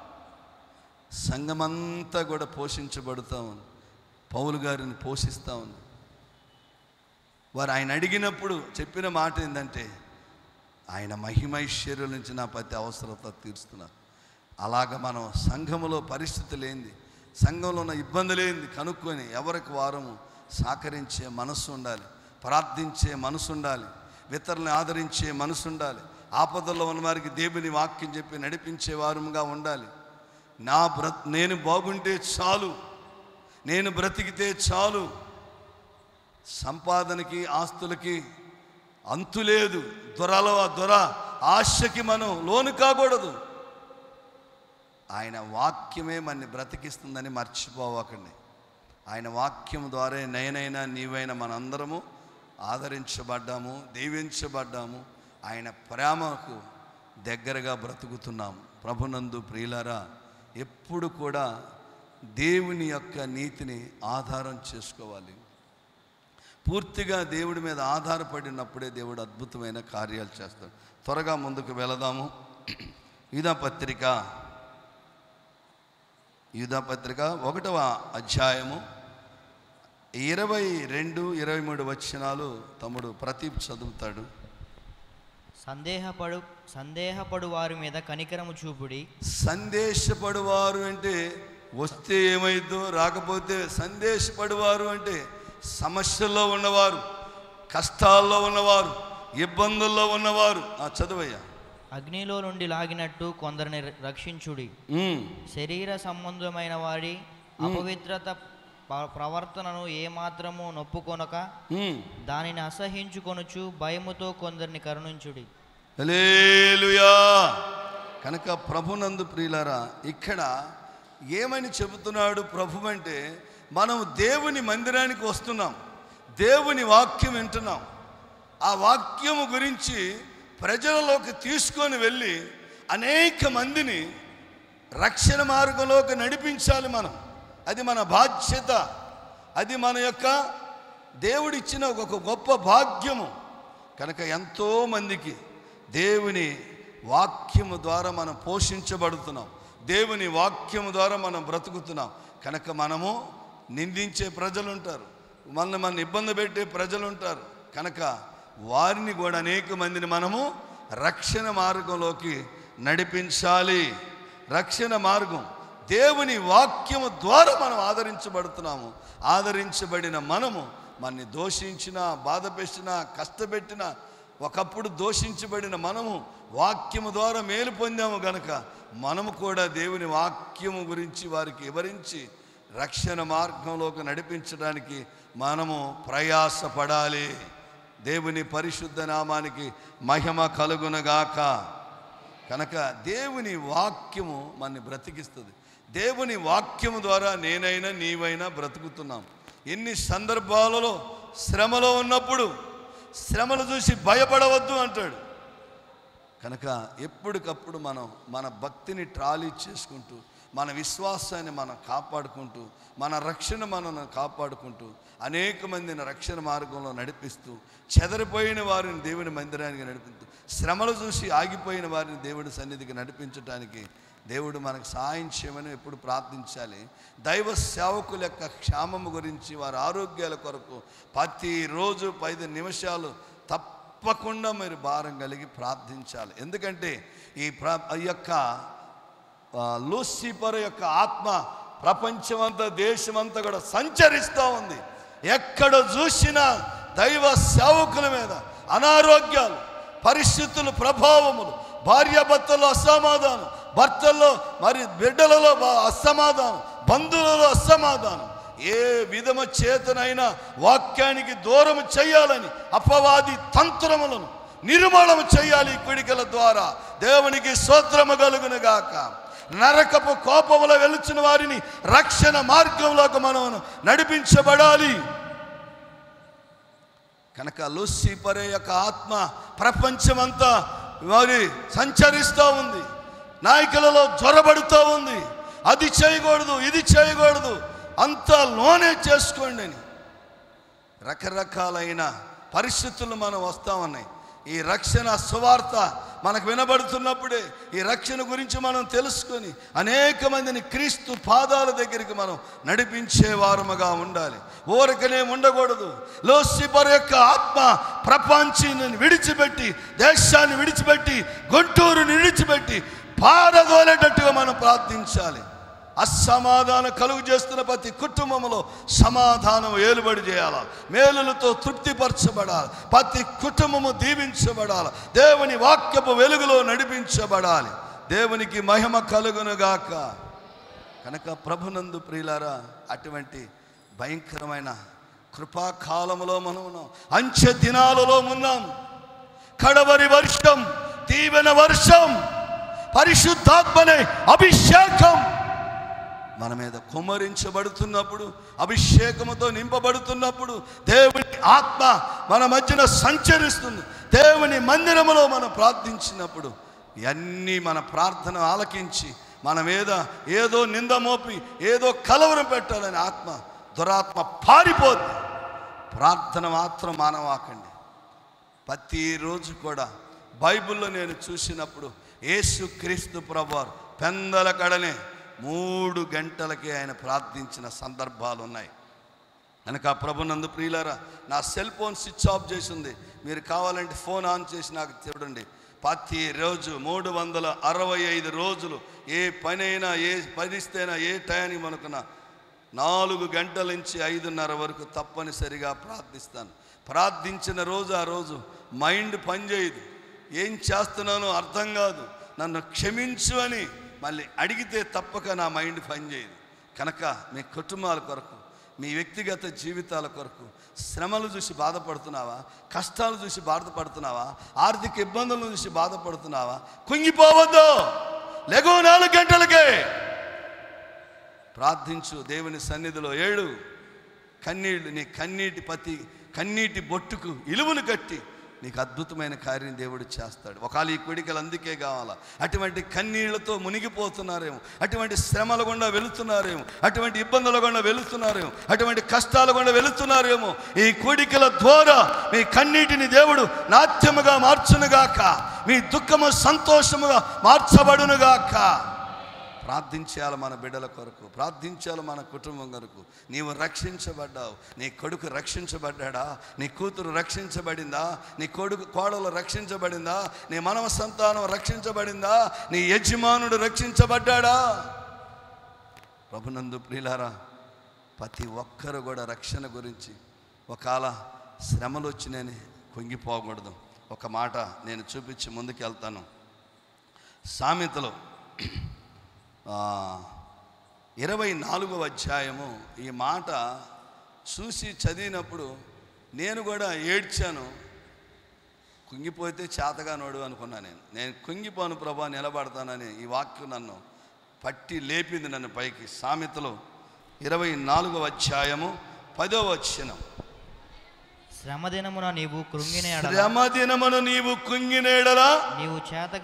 సంఘమంతా కూడా పోషించబడుతూ ఉంది. పౌలు గారిని పోషిస్తూ ఉంది. వారు ఆయన అడిగినప్పుడు చెప్పిన మాట ఏంటంటే, ఆయన మహిమైశ్వర్యం నుంచి నా ప్రతి అవసరత తీరుస్తున్నారు. అలాగ మనం సంఘములో పరిస్థితులు ఏంది, సంఘంలో ఉన్న ఇబ్బందులు ఏంది కనుక్కొని ఎవరికి వారము సహకరించే మనసు ఉండాలి, ప్రార్థించే మనసు ఉండాలి, ఇతరులను ఆదరించే మనసు ఉండాలి, ఆపదల్లో ఉన్న వారికి దేవుని వాక్యం చెప్పి నడిపించే వారుగా ఉండాలి. నేను బాగుంటే చాలు, నేను బ్రతికితే చాలు. సంపాదనకి ఆస్తులకి అంతులేదు. దొర ఆశకి మనం లోను కాకూడదు. ఆయన వాక్యమే మనని బ్రతికిస్తుందని మర్చిపోవకండి. ఆయన వాక్యం ద్వారా నేనైనా నీవైనా మనందరము ఆదరించబడ్డాము, దీవించబడ్డాము. ఆయన ప్రేమకు దగ్గరగా బ్రతుకుతున్నాము. ప్రభునందు ప్రియులారా, ఎప్పుడు కూడా దేవుని యొక్క నీతిని ఆధారం చేసుకోవాలి. పూర్తిగా దేవుడి మీద ఆధారపడినప్పుడే దేవుడు అద్భుతమైన కార్యాలు చేస్తాడు. త్వరగా ముందుకు వెళదాము. యూదాపత్రిక 1వ అధ్యాయము 22-23 వచనాలు తమ్ముడు ప్రదీప్ చదువుతాడు. సందేహపడు వారి మీద కనికరము చూపుడి. సందేశపడువారు అంటే వస్తే ఏమైందో, రాకపోతే సందేశపడువారు అంటే సమస్యల్లో ఉన్నవారు, కష్టాల్లో ఉన్నవారు, ఇబ్బందుల్లో ఉన్నవారు. చదువయ్యా. అగ్నిలో నుండి లాగినట్టు కొందరిని రక్షించుడి. శరీర సంబంధమైన వారి అపవిత్రత ప్రవర్తనను ఏమాత్రము నొప్పుకొనక దానిని అసహించుకొనుచు భయముతో కొందరిని కరుణించుడి. హల్లెలూయా. కనుక ప్రభునందు ప్రియులారా, ఇక్కడ ఏమని చెబుతున్నాడు ప్రభు అంటే, మనం దేవుని మందిరానికి వస్తున్నాం, దేవుని వాక్యం వింటున్నాం. ఆ వాక్యము గురించి ప్రజలలోకి తీసుకొని వెళ్ళి అనేక మందిని రక్షణ మార్గంలోకి నడిపించాలి మనం. అది మన బాధ్యత. అది మన యొక్క దేవుడిచ్చిన ఒక గొప్ప భాగ్యము. కనుక ఎంతోమందికి దేవుని వాక్యము ద్వారా మనం పోషించబడుతున్నాం, దేవుని వాక్యము ద్వారా మనం బ్రతుకుతున్నాం. కనుక మనము నిందించే ప్రజలు ఉంటారు, మన ఇబ్బంది పెట్టే ప్రజలు ఉంటారు. కనుక వారిని కూడా అనేక మందిని మనము రక్షణ మార్గంలోకి నడిపించాలి. రక్షణ మార్గం దేవుని వాక్యము ద్వారా మనం ఆదరించబడుతున్నాము. ఆదరించబడిన మనము మనని దోషించినా, బాధ పెట్టినా, కష్టపెట్టినా, ఒకప్పుడు దోషించబడిన మనము వాక్యము ద్వారా మేలు పొందాము గనక మనము కూడా దేవుని వాక్యము గురించి వారికి వివరించి రక్షణ మార్గంలోకి నడిపించడానికి మనము ప్రయాసపడాలి. దేవుని పరిశుద్ధ నామానికి మహిమ కలుగునగాక. కనుక దేవుని వాక్యము మనని బ్రతికిస్తుంది. దేవుని వాక్యము ద్వారా నేనైనా నీవైనా బ్రతుకుతున్నాం. ఎన్ని సందర్భాలలో శ్రమలో ఉన్నప్పుడు శ్రమలు చూసి భయపడవద్దు అంటాడు. కనుక ఎప్పటికప్పుడు మనం మన భక్తిని ట్రాలీ చేసుకుంటూ, మన విశ్వాసాన్ని మనం కాపాడుకుంటూ, మన రక్షణ మనను కాపాడుకుంటూ, అనేక మందిని రక్షణ మార్గంలో నడిపిస్తూ, చెదరిపోయిన వారిని దేవుని మందిరానికి నడిపిస్తూ, శ్రమలు చూసి ఆగిపోయిన వారిని దేవుడి సన్నిధికి నడిపించడానికి దేవుడు మనకు సహాయం చేయమని ఎప్పుడు ప్రార్థించాలి. దైవ సేవకుల యొక్క క్షేమము గురించి, వారి ఆరోగ్యాల కొరకు ప్రతిరోజు 5 నిమిషాలు తప్పకుండా మీరు భారం కలిగి ప్రార్థించాలి. ఎందుకంటే ఈ యొక్క లూసిఫర్ యొక్క ఆత్మ ప్రపంచమంతా, దేశమంతా కూడా సంచరిస్తూ ఉంది. ఎక్కడ చూసినా దైవ సేవకుల మీద అనారోగ్యాలు, పరిస్థితులు, ప్రభావములు, భార్యాభర్తల్లో అసమాధానం, భర్తల్లో మరి బిడ్డలలో అసమాధానం, బంధువులలో అసమాధానం. ఏ విధమ చేతనైనా వాక్యానికి దూరం చేయాలని అపవాది తంత్రములను నిర్మూలన చేయాలి. కుడికల ద్వారా దేవునికి స్తోత్రము కలుగునుగాక. నరకపు కోపములో వెలుచున్న వారిని రక్షణ మార్గంలోకి మనం నడిపించబడాలి. కనుక లూసిఫర్ యొక్క ఆత్మ ప్రపంచమంతా మరి సంచరిస్తూ ఉంది. నాయకులలో జ్వరబడుతూ ఉంది. అది చేయకూడదు, ఇది చేయకూడదు, అంతా లోనే చేసుకోండి అని రకరకాలైన పరిస్థితులు మనం వస్తూ ఉన్నాయి. ఈ రక్షణ సువార్త మనకు వినబడుతున్నప్పుడే ఈ రక్షణ గురించి మనం తెలుసుకొని అనేక మందిని క్రీస్తు పాదాల దగ్గరికి మనం నడిపించే వారముగా ఉండాలి. ఊరకనే ఉండకూడదు. లూసిఫర్ యొక్క ఆత్మ ప్రపంచాన్ని విడిచిపెట్టి, దేశాన్ని విడిచిపెట్టి, గుంటూరుని విడిచిపెట్టి పారదోలేటట్టుగా మనం ప్రార్థించాలి. అసమాధానం కలుగు చేస్తున్న ప్రతి కుటుంబంలో సమాధానం ఏలుబడి చేయాలి. మేలులతో తృప్తిపరచబడాలి. ప్రతి కుటుంబము దీవించబడాలి. దేవుని వాక్యపు వెలుగులో నడిపించబడాలి. దేవునికి మహిమ కలుగునుగాక. కనుక ప్రభునందు ప్రియులారా, అటువంటి భయంకరమైన కృపాకాలములో మనం ఉన్నాం. అంచె దినాలలో ఉన్నాం. కడవరి వర్షం, దీవెన వర్షం, పరిశుద్ధాత్మనే అభిషేకం మన మీద కుమ్మరించబడుతున్నప్పుడు, అభిషేకముతో నింపబడుతున్నప్పుడు, దేవుని ఆత్మ మన మధ్యన సంచరిస్తుంది. దేవుని మందిరములో మనం ప్రార్థించినప్పుడు ఇవన్నీ మన ప్రార్థన ఆలకించి మన మీద ఏదో నింద మోపి ఏదో కలవరం పెట్టాలని ఆత్మ, దురాత్మ పారిపోద్ది. ప్రార్థన మాత్రం మానవాకండి. ప్రతిరోజు కూడా బైబిల్లో నేను చూసినప్పుడు యేసుక్రీస్తు ప్రభువారు పెందల కడనే 3 గంటలకి ఆయన ప్రార్థించిన సందర్భాలు ఉన్నాయి. కనుక ప్రభునందు ప్రియులారా, నా సెల్ ఫోన్ స్విచ్ ఆఫ్ చేసింది. మీరు కావాలంటే ఫోన్ ఆన్ చేసి నాకు చూడండి. ప్రతిరోజు 365 రోజులు ఏ పనైనా, ఏ పరిస్థితైనా, ఏ టైంకి మనకున్న 4 గంటల నుంచి 5:30 వరకు తప్పనిసరిగా ప్రార్థిస్తాను. ప్రార్థించిన రోజు ఆ రోజు మైండ్ పనిచేయదు. ఏం చేస్తున్నానో అర్థం కాదు. నన్ను క్షమించు అని మళ్ళీ అడిగితే తప్పక నా మైండ్ పనిచేయదు. కనుక మీ కుటుంబాల కొరకు, మీ వ్యక్తిగత జీవితాల కొరకు శ్రమలు చూసి బాధపడుతున్నావా? కష్టాలు చూసి బాధపడుతున్నావా? ఆర్థిక ఇబ్బందులను చూసి బాధపడుతున్నావా? కుంగిపోవద్దు. లెగో 4 గంటలకే ప్రార్థించు. దేవుని సన్నిధిలో ఏడు. కన్నీళ్ళు, నీ కన్నీటి బొట్టుకు ఇలువను కట్టి నీకు అద్భుతమైన కార్యం దేవుడు చేస్తాడు. ఒకవేళ ఈ కోడికలు అందుకే కావాలా. అటువంటి కన్నీళ్లతో మునిగిపోతున్నారేమో, అటువంటి శ్రమల గుండా వెళుతున్నారేమో, అటువంటి ఇబ్బందుల గుండా వెళుతున్నారేమో, అటువంటి కష్టాల గుండా వెళుతున్నారేమో. ఈ కోడికల ద్వారా మీ కన్నీటిని దేవుడు నాట్యముగా మార్చునుగాక. మీ దుఃఖము సంతోషముగా మార్చబడునుగాక. ప్రార్థించాలి మన బిడ్డల కొరకు, ప్రార్థించాలి మన కుటుంబం కొరకు. నీవు రక్షించబడ్డావు. నీ కొడుకు రక్షించబడ్డా? నీ కూతురు రక్షించబడిందా? నీ కోడలు రక్షించబడిందా? నీ మనవ సంతానం రక్షించబడిందా? నీ యజమానుడు రక్షించబడ్డా? ప్రభునందు ప్రియులారా, ప్రతి ఒక్కరు కూడా రక్షణ గురించి ఒకవేళ శ్రమలు వచ్చినని కుంగిపోకూడదు. ఒక మాట నేను చూపించి ముందుకు వెళ్తాను. సామెతలు 24వ అధ్యాయము. ఈ మాట చూసి చదివినప్పుడు నేను కూడా ఏడ్చాను. కుంగిపోతే చేతగానోడు అనుకున్నాను. నేను కుంగిపోను ప్రభా, నిలబడతానని ఈ వాక్యం నన్ను పట్టి లేపింది, నన్ను పైకి. సామెతలు 24వ అధ్యాయము 10వ వచనం. శ్రమదినమున నీవు కుంగినేడలా నీవు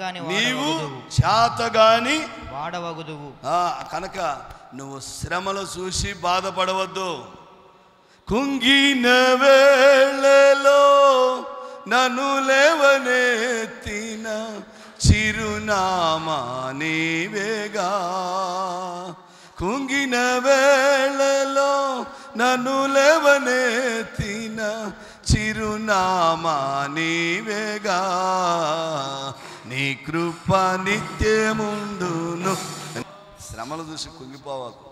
చేతగాని వాడవగుదువు. కనుక నువ్వు శ్రమలు చూసి బాధపడవద్దు. కుంగిన వేళలో నన్ను లేవనెత్తిన చిరునామా నీవేగా. కుంగిన వేళలో నన్ను లేవనెత్తిన చిరునామా నీవేగా. నీ కృప నిత్యముండును. శ్రమలు చూసి కుంగిపోవాకు.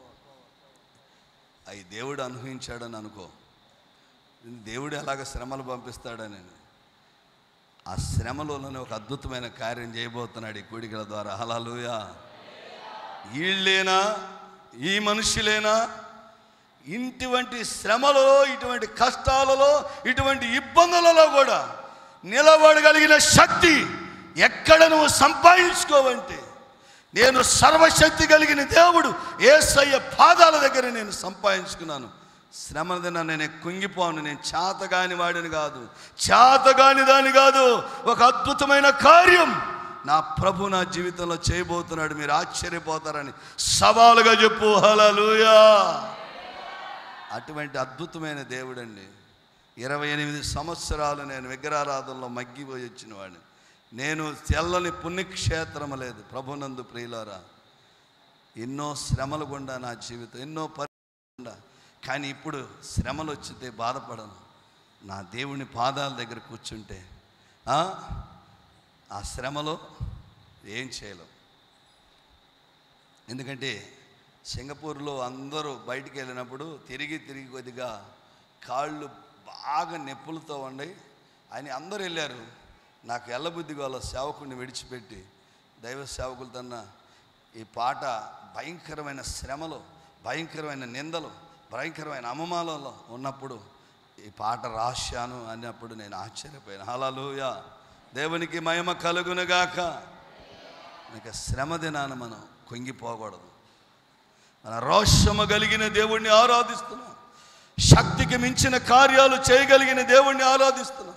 అవి దేవుడు అనుభవించాడని అనుకో. దేవుడు ఎలాగ శ్రమలు పంపిస్తాడని. ఆ శ్రమలోనే ఒక అద్భుతమైన కార్యం చేయబోతున్నాడు ఈ కూడికల ద్వారా. హల్లెలూయా. వీళ్ళేనా, ఈ మనుషులేనా ఇటువంటి శ్రమలో, ఇటువంటి కష్టాలలో, ఇటువంటి ఇబ్బందులలో కూడా నిలబడగలిగిన శక్తి ఎక్కడ నువ్వు సంపాదించుకోవంటే, నేను సర్వశక్తి కలిగిన దేవుడు యేసయ్య పాదాల దగ్గర నేను సంపాదించుకున్నాను. శ్రమ దిన నేను కుంగిపోను. నేను చేతగాని వాడిని కాదు, చేతగాని దాని కాదు. ఒక అద్భుతమైన కార్యం నా ప్రభు నా జీవితంలో చేయబోతున్నాడు, మీరు ఆశ్చర్యపోతారని సవాలుగా చెప్పు. హల్లెలూయా. అటువంటి అద్భుతమైన దేవుడండి. 28 సంవత్సరాలు నేను విగ్రహారాధనలో మగ్గిపోయి వచ్చిన వాడిని. నేను తెల్లని పుణ్యక్షేత్రం లేదు ప్రభునందు ప్రియులారా. ఎన్నో శ్రమలు గుండా నా జీవితం, ఎన్నో గుండా, కానీ ఇప్పుడు శ్రమలు వచ్చితే బాధపడను. నా దేవుని పాదాల దగ్గర కూర్చుంటే ఆ శ్రమలో ఏం చేయలేం. ఎందుకంటే సింగపూర్లో అందరూ బయటికి వెళ్ళినప్పుడు తిరిగి కొద్దిగా కాళ్ళు బాగా నొప్పులతో ఉన్నాయి అని అందరూ వెళ్ళారు. నాకు ఎల్లబుద్ధి వాళ్ళ సేవకుడిని విడిచిపెట్టి దైవ సేవకులతోన్న ఈ పాట భయంకరమైన శ్రమలు, భయంకరమైన నిందలు, భయంకరమైన అవమానాలలో ఉన్నప్పుడు ఈ పాట రాశాను అన్నప్పుడు నేను ఆశ్చర్యపోయాను. హల్లెలూయా. దేవునికి మహిమ కలుగునుగాక. ఇక శ్రమ దినాన మనం కుంగిపోకూడదు. మన రోషము కలిగిన దేవుణ్ణి ఆరాధిస్తున్నాం. శక్తికి మించిన కార్యాలు చేయగలిగిన దేవుణ్ణి ఆరాధిస్తున్నాం.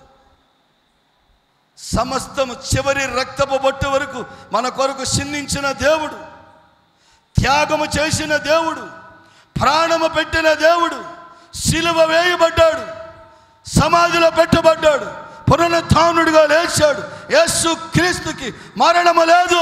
సమస్తము చివరి రక్తపు బొట్టు వరకు మన కొరకు సిందించిన దేవుడు, త్యాగము చేసిన దేవుడు, ప్రాణము పెట్టిన దేవుడు, సిలువ వేయబడ్డాడు, సమాధిలో పెట్టబడ్డాడు, పునరుత్థానుడిగా లేచాడు. యేసు క్రీస్తుకి మరణము లేదు.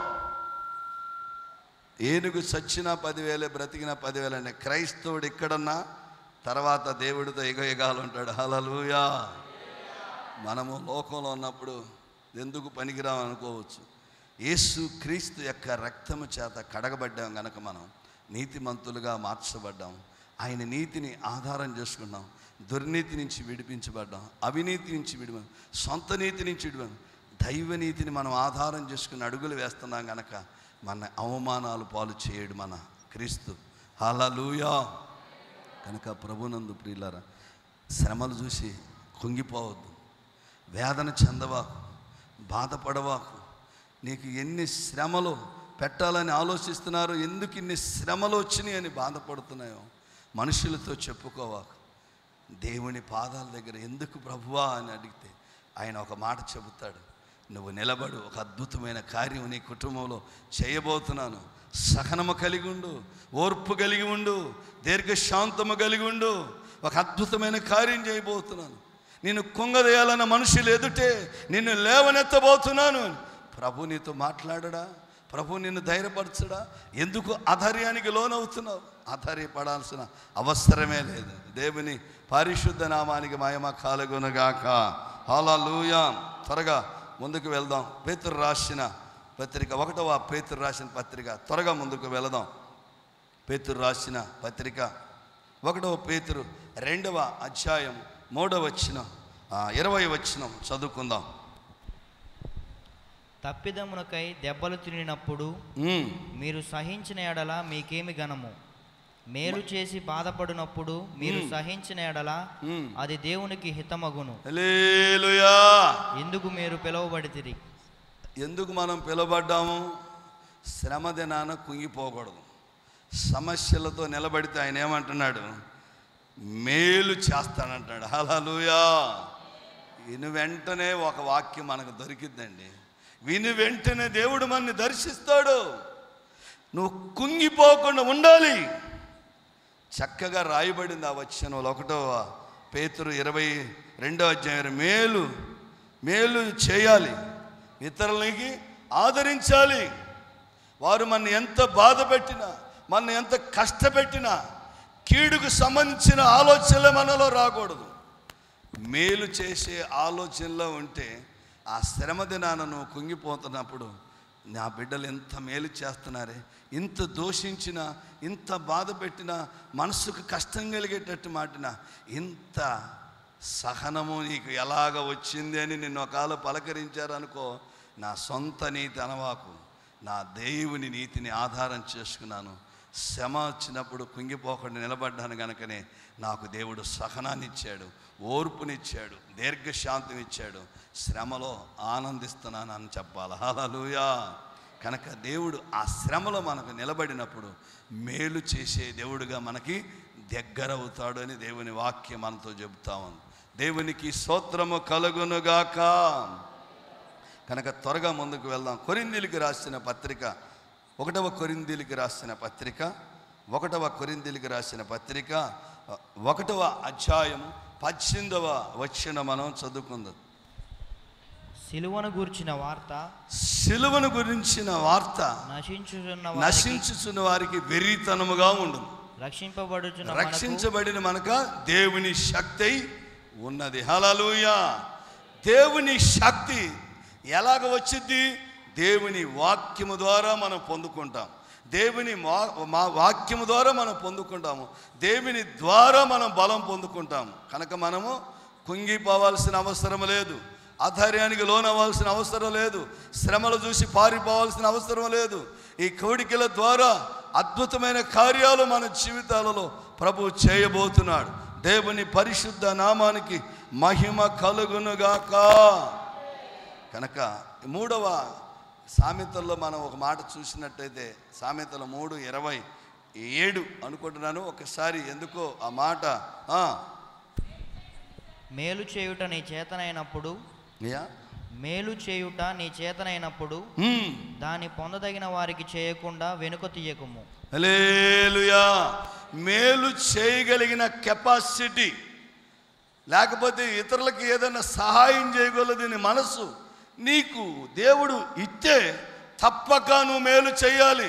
ఏనుగు చచ్చినా 10,000, బ్రతికినా 10,000 అనే క్రైస్తవుడు ఇక్కడన్నా తర్వాత దేవుడితో యుగాలు ఉంటాడు. హల్లెలూయా. మనము లోకంలో ఉన్నప్పుడు ఎందుకు పనికిరాం అనుకోవచ్చు. యేసు క్రీస్తు యొక్క రక్తము చేత కడగబడ్డాం గనక మనం నీతిమంతులుగా మార్చబడ్డాం. ఆయన నీతిని ఆధారం చేసుకున్నాం. దుర్నీతి నుంచి విడిపించబడ్డాం, అవినీతి నుంచి విడిపాం, సొంత నీతి నుంచి విడిపాం. దైవ నీతిని మనం ఆధారం చేసుకుని అడుగులు వేస్తున్నాం గనక మన అవమానాలు పాలు చేయడు మన క్రీస్తు. హల్లెలూయా. కనుక ప్రభునందు ప్రియులారా, శ్రమలు చూసి కుంగిపోవద్దు, వేదన చెందవాకు, బాధపడవాకు. నీకు ఎన్ని శ్రమలు పెట్టాలని ఆలోచిస్తున్నారు, ఎందుకు ఇన్ని శ్రమలు వచ్చినాయి అని బాధపడుతున్నాయో మనుషులతో చెప్పుకోవాకు. దేవుని పాదాల దగ్గర ఎందుకు ప్రభువా అని అడిగితే ఆయన ఒక మాట చెబుతాడు. నువ్వు నిలబడు, ఒక అద్భుతమైన కార్యం నీ కుటుంబంలో చేయబోతున్నాను. సహనము కలిగి ఉండు, ఓర్పు కలిగి ఉండు, దీర్ఘశాంతము కలిగి ఉండు. ఒక అద్భుతమైన కార్యం చేయబోతున్నాను. నిన్ను కుంగదేయాలన్న మనుషులు ఎదుటే నిన్ను లేవనెత్తబోతున్నాను. ప్రభు నీతో మాట్లాడడా? ప్రభు నిన్ను ధైర్యపరచడా? ఎందుకు అధైర్యానికి లోనవుతున్నావు? అధైర్యపడాల్సిన అవసరమే లేదు. దేవుని పరిశుద్ధ నామానికి మహిమ కలుగునుగాక. హల్లెలూయా. త్వరగా ముందుకు వెళ్దాం. పేతురు రాసిన పత్రిక, 1వ పేతురు రాసిన పత్రిక, త్వరగా ముందుకు వెళదాం. పేతురు రాసిన పత్రిక 1వ పేతురు 2వ అధ్యాయం 3వ వచనం 20వ వచనం చదువుకుందాం. తప్పిదమునకై దెబ్బలు తినినప్పుడు మీరు సహించిన ఎడల మీకేమి ఘనము? మేలు చేసి బాధపడినప్పుడు మీరు సహించిన ఎడల అది దేవునికి హితమగును. హల్లెలూయా. ఎందుకు మీరు పిలువబడితిరి? ఎందుకు మనం పిలువబడ్డాము? శ్రమ దినాన కుంగిపోకూడదు. సమస్యలతో నిలబడితే ఆయన ఏమంటున్నాడు? మేలు చేస్తానంటాడు. హల్లెలూయా. విని వెంటనే ఒక వాక్యం మనకు దొరికిద్దండి. విని వెంటనే దేవుడు మనల్ని దర్శిస్తాడు. నువ్వు కుంగిపోకుండా ఉండాలి. చక్కగా రాయబడింది ఆ వచనంలో. 1వ పేతురు 22వ అధ్యాయం. మేలు చేయాలి, ఇతరులకి ఆదరించాలి. వారు మన ఎంత బాధ పెట్టినా, మన ఎంత కష్టపెట్టినా కీడుకు సంబంధించిన ఆలోచనలు మనలో రాకూడదు. మేలు చేసే ఆలోచనలో ఉంటే ఆ శ్రమ దినాన నువ్వు కుంగిపోతున్నప్పుడు నా బిడ్డలు ఎంత మేలు చేస్తున్నారే, ఇంత దూషించినా, ఇంత బాధ పెట్టినా, మనసుకు కష్టం కలిగేటట్టు మాటినా, ఇంత సహనము నీకు ఎలాగ వచ్చింది అని నిన్ను ఒకవేళ పలకరించారనుకో, నా సొంత నీతి అనవాకు, నా దేవుని నీతిని ఆధారం చేసుకున్నాను. శ్రమ వచ్చినప్పుడు కుంగిపోకుండా నిలబడ్డాను కనుకనే నాకు దేవుడు సహనాన్ని ఇచ్చాడు, ఓర్పునిచ్చాడు, దీర్ఘశాంతం ఇచ్చాడు. శ్రమలో ఆనందిస్తున్నాను అని చెప్పాలి. హల్లెలూయా. కనుక దేవుడు ఆ శ్రమలో మనకు నిలబడినప్పుడు మేలు చేసే దేవుడుగా మనకి దగ్గరవుతాడు అని దేవుని వాక్యం మనతో చెబుతా ఉంది. దేవునికి స్తోత్రము కలుగునుగాక. కనుక త్వరగా ముందుకు వెళ్దాం. కొరింథీయులకు రాసిన పత్రిక 1వ కొరింథీయులకు రాసిన పత్రిక 1వ అధ్యాయం 18వ వచనం మనం చదువుకుందాం. సిలువను గురించిన వార్త నశించుచున్న వారికి వెర్రితనముగా ఉండును, రక్షించబడిన మనక దేవుని శక్తి ఉన్నది. హల్లెలూయా. దేవుని శక్తి ఎలాగ వచ్చింది? దేవుని వాక్యము ద్వారా మనం పొందుకుంటాం. దేవుని వాక్యము ద్వారా మనం పొందుకుంటాము. దేవుని ద్వారా మనం బలం పొందుకుంటాము. కనుక మనము కుంగిపోవాల్సిన అవసరం లేదు, ఆధైర్యానికి లోనవ్వాల్సిన అవసరం లేదు, శ్రమలు చూసి పారిపోవాల్సిన అవసరం లేదు. ఈ కోడికల ద్వారా అద్భుతమైన కార్యాలు మన జీవితాలలో ప్రభు చేయబోతున్నాడు. దేవుని పరిశుద్ధ నామానికి మహిమ కలుగునుగాక. కనుక 3వ సామెతల్లో మనం ఒక మాట చూసినట్టయితే సామెతలు 3:27 అనుకుంటున్నాను. ఒకసారి ఎందుకో ఆ మాట మేలు చేయుట నీ చేతనైనప్పుడు దాన్ని పొందదగిన వారికి చేయకుండా వెనుక తీయకుము. హల్లెలూయా. మేలు చేయగలిగిన కెపాసిటీ లేకపోతే ఇతరులకు ఏదైనా సహాయం చేయగలదని మనసు నీకు దేవుడు ఇస్తే తప్పక నువ్వు మేలు చేయాలి.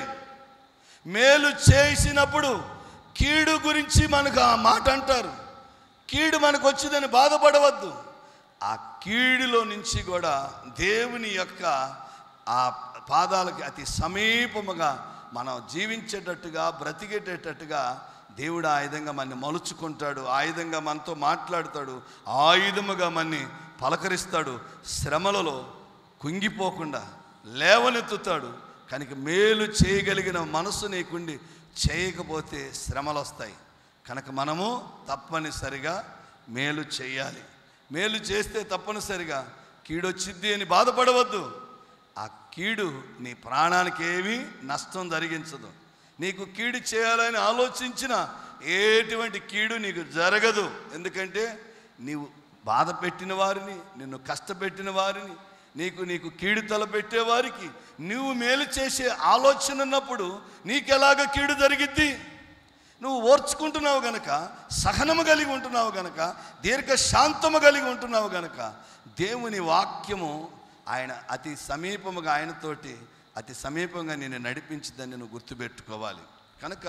మేలు చేసినప్పుడు కీడు గురించి మనకు ఆ మాట అంటారు. కీడు మనకు వచ్చిందని బాధపడవద్దు. ఆ కీడులో నుంచి కూడా దేవుని యొక్క ఆ పాదాలకి అతి సమీపముగా మనం జీవించేటట్టుగా బ్రతికేటట్టుగా దేవుడు ఆ విధంగా మనని మలుచుకుంటాడు, ఆ విధంగా మనతో మాట్లాడతాడు, ఆ విధముగా మనని పలకరిస్తాడు. శ్రమలలో కుంగిపోకుండా లేవనెత్తుతాడు. కనుక మేలు చేయగలిగిన మనసు నీకుండి చేయకపోతే శ్రమలు వస్తాయి. కనుక మనము తప్పనిసరిగా మేలు చేయాలి. మేలు చేస్తే తప్పనిసరిగా కీడొచ్చిద్ది అని బాధపడవద్దు. ఆ కీడు నీ ప్రాణానికి ఏమీ నష్టం జరిగించదు. నీకు కీడు చేయాలని ఆలోచించిన ఎటువంటి కీడు నీకు జరగదు. ఎందుకంటే నీవు బాధ పెట్టిన వారిని, నిన్ను కష్టపెట్టిన వారిని, నీకు కీడు తలపెట్టే వారికి నువ్వు మేలు చేసే ఆలోచన ఉన్నప్పుడు నీకెలాగ కీడు జరిగిద్ది? నువ్వు ఓర్చుకుంటున్నావు గనక, సహనము కలిగి ఉంటున్నావు గనక, దీర్ఘశాంతము కలిగి ఉంటున్నావు గనక దేవుని వాక్యము ఆయన అతి సమీపముగా ఆయనతోటి అతి సమీపంగా నేను నడిపించిందని నువ్వు గుర్తుపెట్టుకోవాలి. కనుక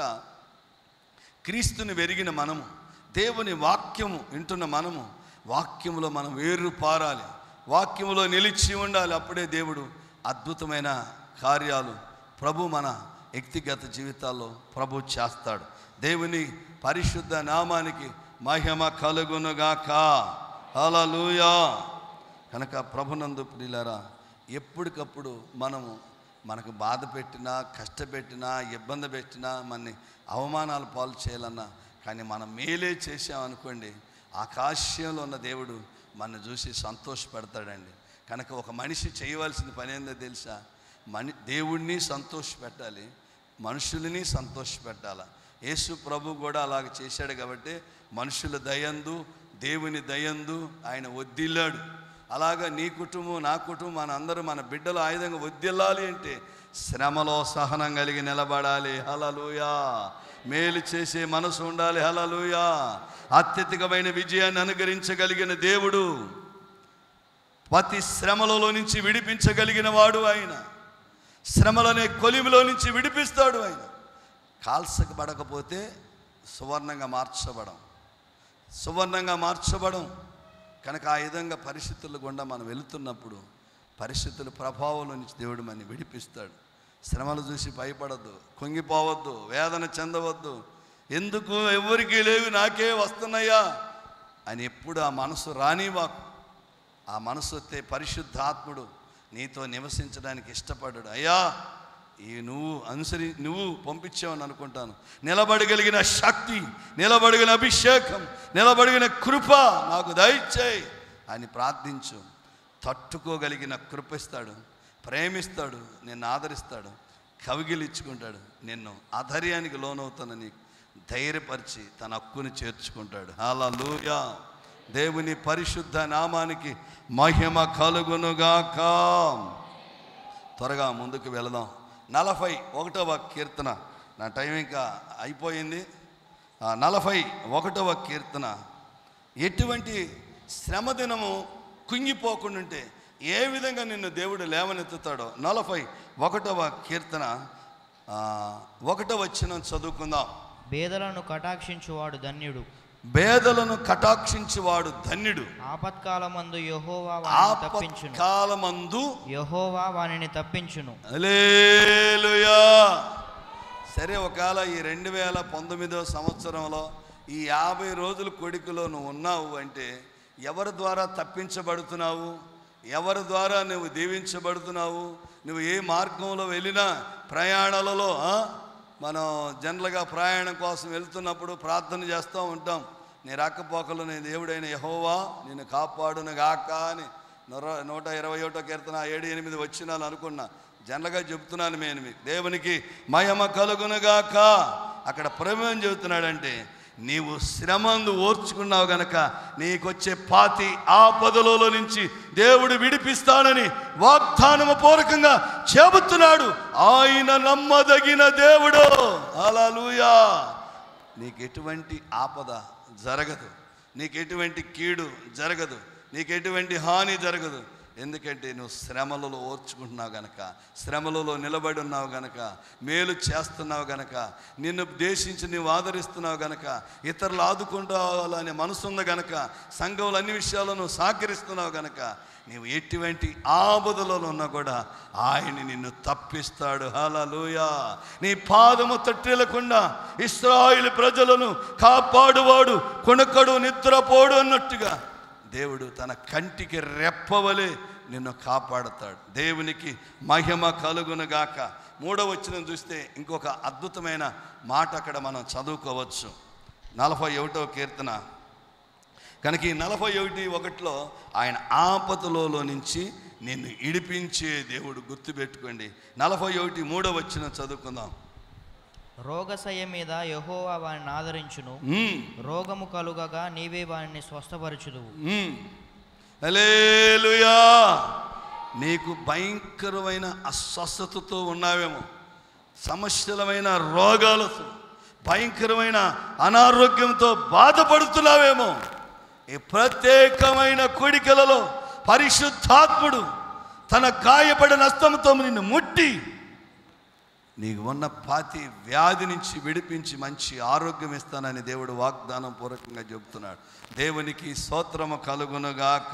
క్రీస్తుని వెరిగిన మనము, దేవుని వాక్యము వింటున్న మనము, వాక్యములో మనం వేరు పారాలి, వాక్యములో నిలిచి ఉండాలి. అప్పుడే దేవుడు అద్భుతమైన కార్యాలు ప్రభు మన వ్యక్తిగత జీవితాల్లో ప్రభు చేస్తాడు. దేవుని పరిశుద్ధ నామానికి మహిమ కలుగునుగాక. హల్లెలూయా. కనుక ప్రభునందు ప్రియులారా, ఎప్పటికప్పుడు మనకు బాధ పెట్టినా, కష్టపెట్టినా, ఇబ్బంది పెట్టినా, మనని అవమానాలు పాలు చేయాలన్నా కానీ మనం మేలే చేసామనుకోండి, ఆకాశంలో ఉన్న దేవుడు మనల్ని చూసి సంతోషపెడతాడండి. కనుక ఒక మనిషి చేయవలసిన పని ఏందో తెలుసా? దేవుడిని సంతోషపెట్టాలి, మనుషులని సంతోషపెట్టాలి. యేసు ప్రభు కూడా అలాగ చేశాడు కాబట్టి మనుషుల దయందు దేవుని దయందు ఆయన వద్దిల్లాడు. అలాగా నీ కుటుంబం, నా కుటుంబం, మన అందరూ మన బిడ్డలు ఆ విధంగా వద్దిల్లాలి అంటే శ్రమలో సహనం కలిగి నిలబడాలి. హల్లెలూయా. మేలు చేసే మనసు ఉండాలి. హల్లెలూయా. అత్యధికమైన విజయాన్ని అనుగ్రహించగలిగిన దేవుడు, ప్రతి శ్రమలలో నుంచి విడిపించగలిగిన వాడు ఆయన. శ్రమలనే కొలిమిలో నుంచి విడిపిస్తాడు ఆయన. కాల్చబడకపోతే సువర్ణంగా మార్చబడం. కనుక ఆ విధంగా పరిస్థితుల గుండా మనం వెళుతున్నప్పుడు పరిస్థితుల ప్రభావం నుంచి దేవుడు మనని విడిపిస్తాడు. శ్రమలు చూసి భయపడద్దు, కుంగిపోవద్దు, వేదన చెందవద్దు. ఎందుకు ఎవరికి లేవు, నాకే వస్తున్నాయా అని ఎప్పుడు ఆ మనసు రానివాకు. ఆ మనసు వస్తే పరిశుద్ధాత్ముడు నీతో నివసించడానికి ఇష్టపడ్డాడు. అయ్యా నువ్వు పంపించావని అనుకుంటాను. నిలబడగలిగిన శక్తి, నిలబడగలిగిన అభిషేకం, నిలబడగలిగిన కృప నాకు దయచేయి అని ప్రార్థించు. తట్టుకోగలిగిన కృప ఇస్తాడు, ప్రేమిస్తాడు, నిన్ను ఆదరిస్తాడు, కవిగిలిచ్చుకుంటాడు. నిన్ను ఆధైర్యానికి లోనవుతానని ధైర్యపరిచి తన హక్కుని చేర్చుకుంటాడు. హల్లెలూయా. దేవుని పరిశుద్ధ నామానికి మహిమ కలుగునుగాక. త్వరగా ముందుకు వెళదాం. 41వ కీర్తన. నా టైం ఇంకా అయిపోయింది. 41వ కీర్తన. ఎటువంటి శ్రమదినము కుంగిపోకుండా ఉంటే ఏ విధంగా నిన్ను దేవుడు లేవనెత్తుతాడో 41వ కీర్తన 1వ వచనం చదువుకుందాం. పేదలను కటాక్షించువాడు ధన్యుడు. పేదలను కటాక్షించువాడు ధన్యుడు. ఆపత్కాలమందు యెహోవా వానిని తప్పించును. ఆపత్కాలమందు యెహోవా వానిని తప్పించును. హల్లెలూయా. సరే, ఒకవేళ ఈ 2019వ సంవత్సరంలో ఈ 50 రోజుల కొడుకులో నువ్వు ఉన్నావు అంటే ఎవరి ద్వారా తప్పించబడుతున్నావు? ఎవరి ద్వారా నువ్వు దీవించబడుతున్నావు? నువ్వు ఏ మార్గంలో వెళ్ళినా ప్రయాణాలలో మనం జనరల్గా ప్రయాణం కోసం వెళ్తున్నప్పుడు ప్రార్థన చేస్తూ ఉంటాం. నీ రాకపోకలు నీ దేవుడైన యెహోవా నిన్ను కాపాడును గాక అని 121వ కీర్తన 7-8 వచ్చినాను అనుకున్నా. జనరల్గా చెప్తున్నాను నేను మీకు. దేవునికి మహిమ కలుగును గాక. అక్కడ ప్రభువు ఏం చెబుతున్నాడంటే, నీవు శ్రమందు ఓర్చుకున్నావు గనక నీకొచ్చే పాతి ఆపదలలో నుంచి దేవుడు విడిపిస్తాడని వాగ్దానము పూర్వకంగా చెబుతున్నాడు. ఆయన నమ్మదగిన దేవుడు. హల్లెలూయా. నీకు ఎటువంటి ఆపద జరగదు, నీకు ఎటువంటి కీడు జరగదు, నీకు ఎటువంటి హాని జరగదు. ఎందుకంటే నువ్వు శ్రమలలో ఓర్చుకుంటున్నావు గనక, శ్రమలలో నిలబడి ఉన్నావు గనక, మేలు చేస్తున్నావు గనక, నిన్ను ఉద్దేశించి నువ్వు ఆదరిస్తున్నావు గనక, ఇతరులు ఆదుకుంటావాలనే మనసు ఉంది గనక, సంఘంలో అన్ని విషయాలను సహకరిస్తున్నావు గనక, నీవు ఎటువంటి ఆపదలలో ఉన్నా కూడా ఆయన నిన్ను తప్పిస్తాడు. హల్లెలూయా. నీ పాదము తట్టిల్లకుండా ఇశ్రాయేలు ప్రజలను కాపాడువాడు కొనకడు నిద్రపోడు అన్నట్టుగా దేవుడు తన కంటికి రెప్పవలే నిన్ను కాపాడుతాడు. దేవునికి మహిమ కలుగునుగాక. 3వ వచనం చూస్తే ఇంకొక అద్భుతమైన మాట అక్కడ మనం చదువుకోవచ్చు. 41వ కీర్తన. కనుక ఈ 41:1 ఆయన ఆపదలలో నుంచి నిన్ను ఇడిపించే దేవుడు. గుర్తుపెట్టుకోండి. 41:3 వచనం చదువుకుందాం. రోగశయ్య మీద యెహోవా వానిని ఆదరించును. రోగము కలుగగా నీవే వానిని స్వస్థపరచుదువు. హల్లెలూయా. నీకు భయంకరమైన అస్వస్థతతో ఉన్నావేమో, సమస్యలమైన రోగాలతో, భయంకరమైన అనారోగ్యంతో బాధపడుతున్నావేమో. ఈ ప్రత్యేకమైన కోడికలలో పరిశుద్ధాత్ముడు తన గాయపడిన హస్తంతో నిన్ను ముట్టి నీకు ఉన్న పాతి వ్యాధి నుంచి విడిపించి మంచి ఆరోగ్యం ఇస్తానని దేవుడు వాగ్దానం పూర్వకంగా చెబుతున్నాడు. దేవునికి స్తోత్రము కలుగునుగాక.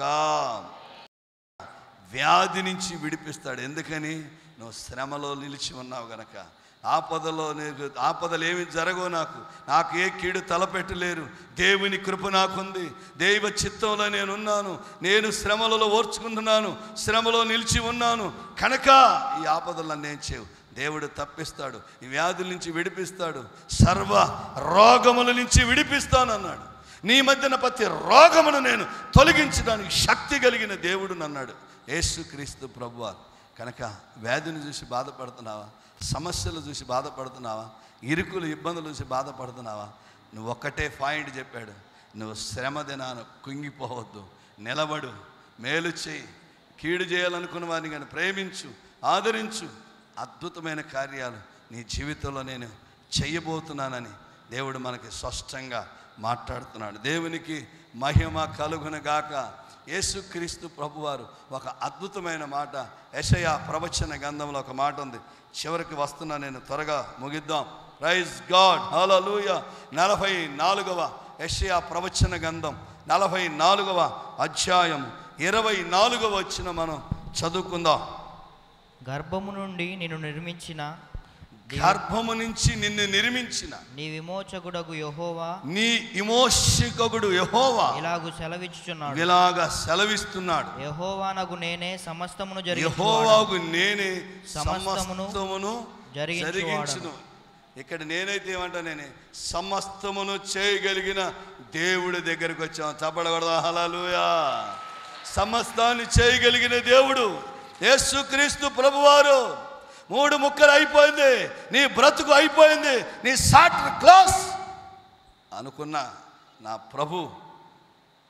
వ్యాధి నుంచి విడిపిస్తాడు. ఎందుకని? నువ్వు శ్రమలో నిలిచి ఉన్నావు గనక. ఆపదలు ఏమి జరగవు. నాకు ఏ కీడు తలపెట్టలేరు. దేవుని కృప నాకుంది. దైవ చిత్తంలో నేనున్నాను. నేను శ్రమలలో ఓర్చుకుంటున్నాను, శ్రమలో నిలిచి ఉన్నాను కనుక ఈ ఆపదలు నన్నేం చేయవు. దేవుడు తప్పిస్తాడు, ఈ వ్యాధుల నుంచి విడిపిస్తాడు, సర్వ రోగముల నుంచి విడిపిస్తానన్నాడు. నీ మధ్యన ప్రతి రోగమును నేను తొలగించడానికి శక్తి కలిగిన దేవుడు అన్నాడు యేసుక్రీస్తు ప్రభువారు. కనుక వ్యాధిని చూసి బాధపడుతున్నావా? సమస్యలు చూసి బాధపడుతున్నావా? ఇరుకులు ఇబ్బందులు చూసి బాధపడుతున్నావా? నువ్వు ఒక్కటే పాయింట్ చెప్పాడు. నువ్వు శ్రమ దినాన కుంగిపోవద్దు, నిలబడు, మేలు చేయి, కీడు చేయాలనుకున్న వారిని కానీ ప్రేమించు, ఆదరించు. అద్భుతమైన కార్యాలు నీ జీవితంలో నేను చెయ్యబోతున్నానని దేవుడు మనకి స్పష్టంగా మాట్లాడుతున్నాడు. దేవునికి మహిమ కలుగునుగాక. యేసుక్రీస్తు ప్రభువారు ఒక అద్భుతమైన మాట, యెషయా ప్రవచన గ్రంథంలో ఒక మాట ఉంది. చివరికి వస్తున్నా, నేను త్వరగా ముగిద్దాం. Praise God. హల్లెలూయా. 44వ యెషయా ప్రవచన గ్రంథం 44వ అధ్యాయం 24వ వచనం మనం చదువుకుందాం. గర్భము నుండి నిన్ను నిర్మించిన, గర్భము నుంచి నిన్ను నిర్మించిన నీ విమోచకుడగు యెహోవా, నీ విమోచకుడు యెహోవా ఇలాగు సెలవిచ్చుచున్నాడు. ఇలాగా సెలవిస్తున్నాడు. యెహోవానగు నేనే సమస్తమును యెహోవాకు నేనే సమస్తమును జరిగించును. ఇక్కడ నేనైతే ఏమంటా, నేనే సమస్తమును చేయగలిగిన దేవుడి దగ్గరికి వచ్చాం. చప్పడగడదా? హల్లెలూయా. సమస్తాన్ని చేయగలిగిన దేవుడు యేసుక్రీస్తు ప్రభువారు. 3 ముక్కలు అయిపోయింది, నీ బ్రతుకు అయిపోయింది, నీ చాప్టర్ క్లోజ్ అనుకున్న నా ప్రభు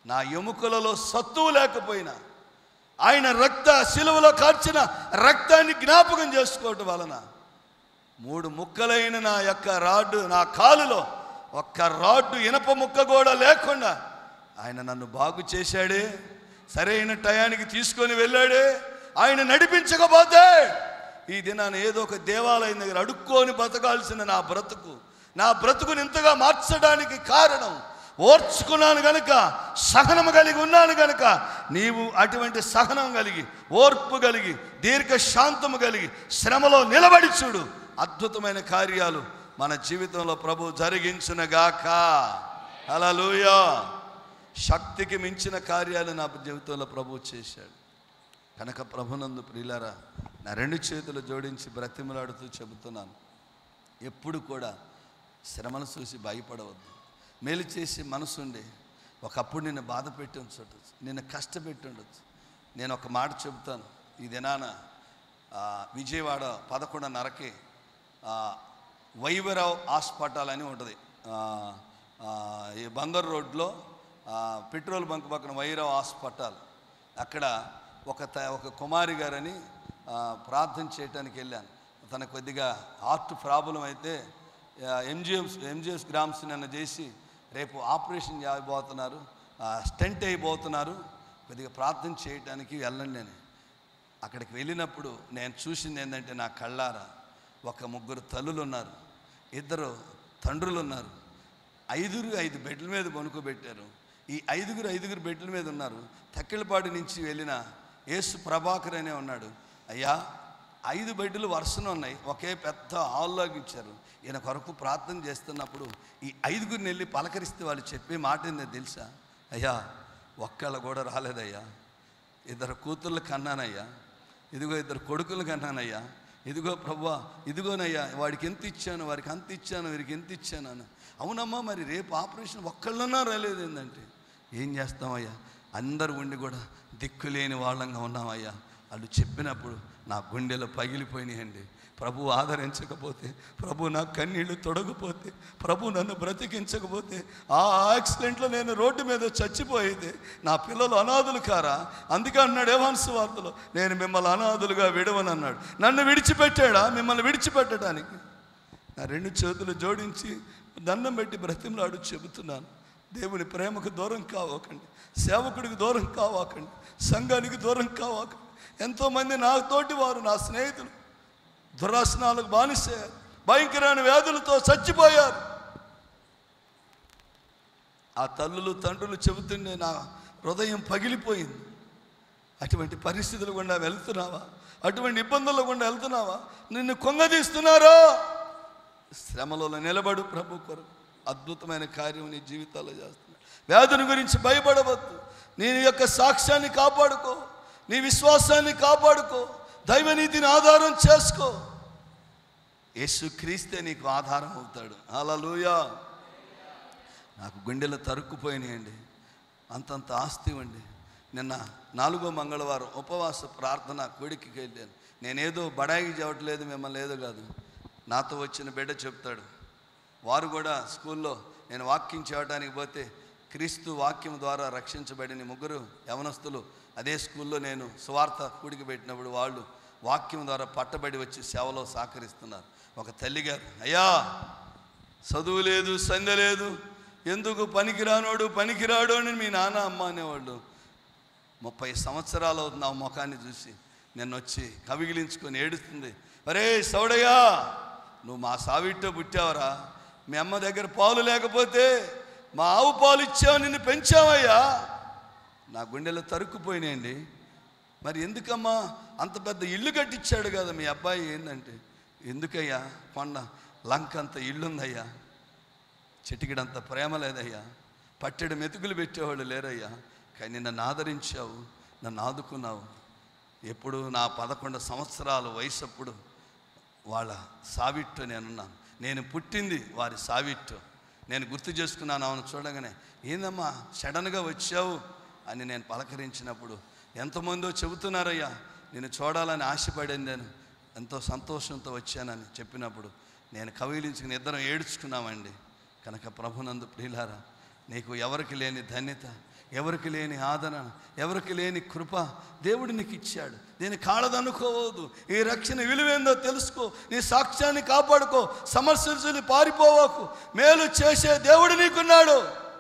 నా ఎముకలలో సత్తువు లేకపోయినా ఆయన శిలువలో కార్చిన రక్తాన్ని జ్ఞాపకం చేసుకోవటం వలన 3 ముక్కలైన నా యొక్క రాడ్డు, నా కాలులో ఒక్క రాడ్డు ఇనప ముక్క కూడా లేకుండా ఆయన నన్ను బాగు చేశాడే. సరైన టయానికి తీసుకొని వెళ్ళాడే. ఆయన నడిపించకపోతే ఈ దినాన్ని ఏదో ఒక దేవాలయం దగ్గర అడుక్కొని బతకాల్సిన నా బ్రతుకుని ఇంతగా మార్చడానికి కారణం ఓర్చుకున్నాను గనుక, సహనము కలిగి ఉన్నాను గనుక. నీవు అటువంటి సహనం కలిగి, ఓర్పు కలిగి, దీర్ఘశాంతము కలిగి శ్రమలో నిలబడి చూడు, అద్భుతమైన కార్యాలు మన జీవితంలో ప్రభు జరిగించునుగాక. హల్లెలూయా. శక్తికి మించిన కార్యాలు నా జీవితంలో ప్రభు చేశాడు కనుక ప్రభునందు ప్రియులారా, నా 2 చేతులు జోడించి బ్రతిమలాడుతూ చెబుతున్నాను, ఎప్పుడు కూడా శ్రమను చూసి భయపడవద్దు. మేలు చేసి మనసుండి ఒకప్పుడు నిన్ను బాధ పెట్టి ఉండొచ్చు, నిన్ను కష్టపెట్టి ఉండొచ్చు. నేను ఒక మాట చెబుతాను. ఈ దినాన విజయవాడ 11:30కి వైవరావు హాస్పిటల్ అని ఉంటుంది. ఈ బందర్ రోడ్లో పెట్రోల్ బంక్ పక్కన వైరావు హాస్పిటల్. అక్కడ ఒక కుమారి గారని ప్రార్థన చేయడానికి వెళ్ళాను. తనకు కొద్దిగా హార్ట్ ప్రాబ్లం అయితే ఎంజిఎస్ గ్రామ్స్ నన్ను చేసి రేపు ఆపరేషన్ చేయబోతున్నారు, స్టెంట్ అయిపోతున్నారు, కొద్దిగా ప్రార్థన చేయడానికి వెళ్ళండి. నేను అక్కడికి వెళ్ళినప్పుడు నేను చూసింది ఏంటంటే, నా కళ్ళారా 3 తల్లులు ఉన్నారు, 2 తండ్రులు ఉన్నారు, 5 బెడ్ల మీద పనుకోబెట్టారు. ఈ 5 బెడ్ల మీద ఉన్నారు. తక్కిలపాటి నుంచి వెళ్ళిన యేసు ప్రభాకర్ అనే ఉన్నాడు. అయ్యా 5 బెడ్లు వరుసన ఉన్నాయి, ఒకే పెద్ద హాల్లోకి ఇచ్చారు. ఈయన కొరకు ప్రార్థన చేస్తున్నప్పుడు ఈ 5గురిని వెళ్ళి పలకరిస్తే వాళ్ళు చెప్పే మాట ఏందో తెలుసా? అయ్యా ఒక్కళ్ళు కూడా రాలేదయ్యా, 2 కూతుర్లు కన్నానయ్యా, ఇదిగో 2 కొడుకులు కన్నానయ్యా, ఇదిగో ప్రభువా, ఇదిగోనయ్యా వాడికి ఎంత ఇచ్చాను, వారికి అంత ఇచ్చాను, వీరికి ఎంత ఇచ్చాను అని. అవునమ్మా, మరి రేపు ఆపరేషన్ ఒక్కళ్ళన్నా రాలేదు ఏంటంటే, ఏం చేస్తామయ్యా, అందరూ ఉండి కూడా దిక్కులేని వాళ్ళంగా ఉన్నామయ్యా. వాళ్ళు చెప్పినప్పుడు నా గుండెలో పగిలిపోయినాయండి. ప్రభు ఆదరించకపోతే, ప్రభు నా కన్నీళ్లు తొడగపోతే, ప్రభు నన్ను బ్రతికించకపోతే, ఆ యాక్సిడెంట్లో నేను రోడ్డు మీద చచ్చిపోయితే నా పిల్లలు అనాథులు కారా? అందుకే అన్నాడు యోహాను సువార్తలో, నేను మిమ్మల్ని అనాథులుగా విడవను అన్నాడు. నన్ను విడిచిపెట్టాడా మిమ్మల్ని విడిచిపెట్టడానికి? నా 2 చేతులు జోడించి దండం పెట్టి బ్రతిమలాడు చెబుతున్నాను, దేవుని ప్రేమకు దూరం కావకండి, సేవకుడికి దూరం కావకండి, సంఘానికి దూరం కావకండి. ఎంతోమంది నా తోటి వారు, నా స్నేహితులు దురాసనాలకు బానిసయ్యారు, భయంకరమైన వ్యాధులతో చచ్చిపోయారు. ఆ తల్లులు తండ్రులు చెబుతుండే నా హృదయం పగిలిపోయింది. అటువంటి పరిస్థితులు గుండా వెళ్తున్నావా? అటువంటి ఇబ్బందుల గుండా వెళ్తున్నావా? నిన్ను కొంగదీస్తున్నారో? శ్రమలలో నిలబడు, ప్రభు కొరకు అద్భుతమైన కార్యం నీ జీవితాల్లో చేస్తున్నాడు. వ్యాధుని గురించి భయపడవద్దు. నీ యొక్క సాక్ష్యాన్ని కాపాడుకో, నీ విశ్వాసాన్ని కాపాడుకో, దైవనీతిని ఆధారం చేసుకో. యేసుక్రీస్తే నీకు ఆధారం అవుతాడు. హల్లెలూయా. నాకు గుండెలు తరుక్కుపోయినాయండి, అంతంత ఆస్తి ఉండి. నిన్న 4వ మంగళవారం ఉపవాస ప్రార్థన కూడికి వెళ్ళాను. నేనేదో బడాయి చెప్పట్లేదు, మిమ్మల్ని ఏదో కాదు. నాతో వచ్చిన బిడ్డ చెప్తాడు, వారు కూడా స్కూల్లో నేను వాక్యం చేయడానికి పోతే క్రీస్తు వాక్యం ద్వారా రక్షించబడిన 3 యవనస్తులు అదే స్కూల్లో నేను సువార్త కూడికి పెట్టినప్పుడు వాళ్ళు వాక్యం ద్వారా పట్టబడి వచ్చి సేవలో సహకరిస్తున్నారు. ఒక తల్లిగారు, అయ్యా చదువు లేదు, సంధ్య లేదు, ఎందుకు పనికిరానోడు పనికిరాడు అని మీ నాన్న అమ్మ అనేవాళ్ళు. 30 సంవత్సరాలు అవుతుంది నా ముఖాన్ని చూసి. నిన్న వచ్చి కవిగిలించుకొని ఏడుస్తుంది, అరే సౌడయ్యా, నువ్వు మా సావిట్లో పుట్టావరా, మీ అమ్మ దగ్గర పాలు లేకపోతే మా ఆవు పాలు ఇచ్చావు, నిన్ను పెంచావయ్యా. నా గుండెలో తరుక్కుపోయినాయండి. మరి ఎందుకమ్మా అంత పెద్ద ఇల్లు కట్టించాడు కదా మీ అబ్బాయి, ఏంటంటే, ఎందుకయ్యా కొండ లంక అంత ఇల్లుందయ్యా, చిటికిడంత ప్రేమ లేదయ్యా, పట్టెడు మెతుకులు పెట్టేవాళ్ళు లేరయ్యా, కానీ నన్ను ఆదరించావు, నన్ను ఆదుకున్నావు. ఎప్పుడు నా 11 సంవత్సరాల వయసప్పుడు వాళ్ళ సావిట్టు నేనున్నాను. నేను పుట్టింది వారి సావిట్టు. నేను గుర్తు చేసుకున్నాను. ఆమెను చూడగానే, ఏందమ్మా సడన్గా వచ్చావు అని నేను పలకరించినప్పుడు, ఎంతమందో చెబుతున్నారయ్యా నేను చూడాలని ఆశపడింది, నేను ఎంతో సంతోషంతో వచ్చానని చెప్పినప్పుడు నేను కవిలించుకుని ఇద్దరం ఏడ్చుకున్నామండి. కనుక ప్రభునందు ప్రియులారా, నీకు ఎవరికి లేని ధన్యత, ఎవరికి లేని ఆదరణ, ఎవరికి లేని కృప దేవుడు నీకు ఇచ్చాడు. దీన్ని కాళదనుకోవద్దు. ఈ రక్షణ విలువేందో తెలుసుకో. నీ సాక్ష్యాన్ని కాపాడుకో. సమస్యలు పారిపోవకు. మేలు చేసే దేవుడు నీకున్నాడు.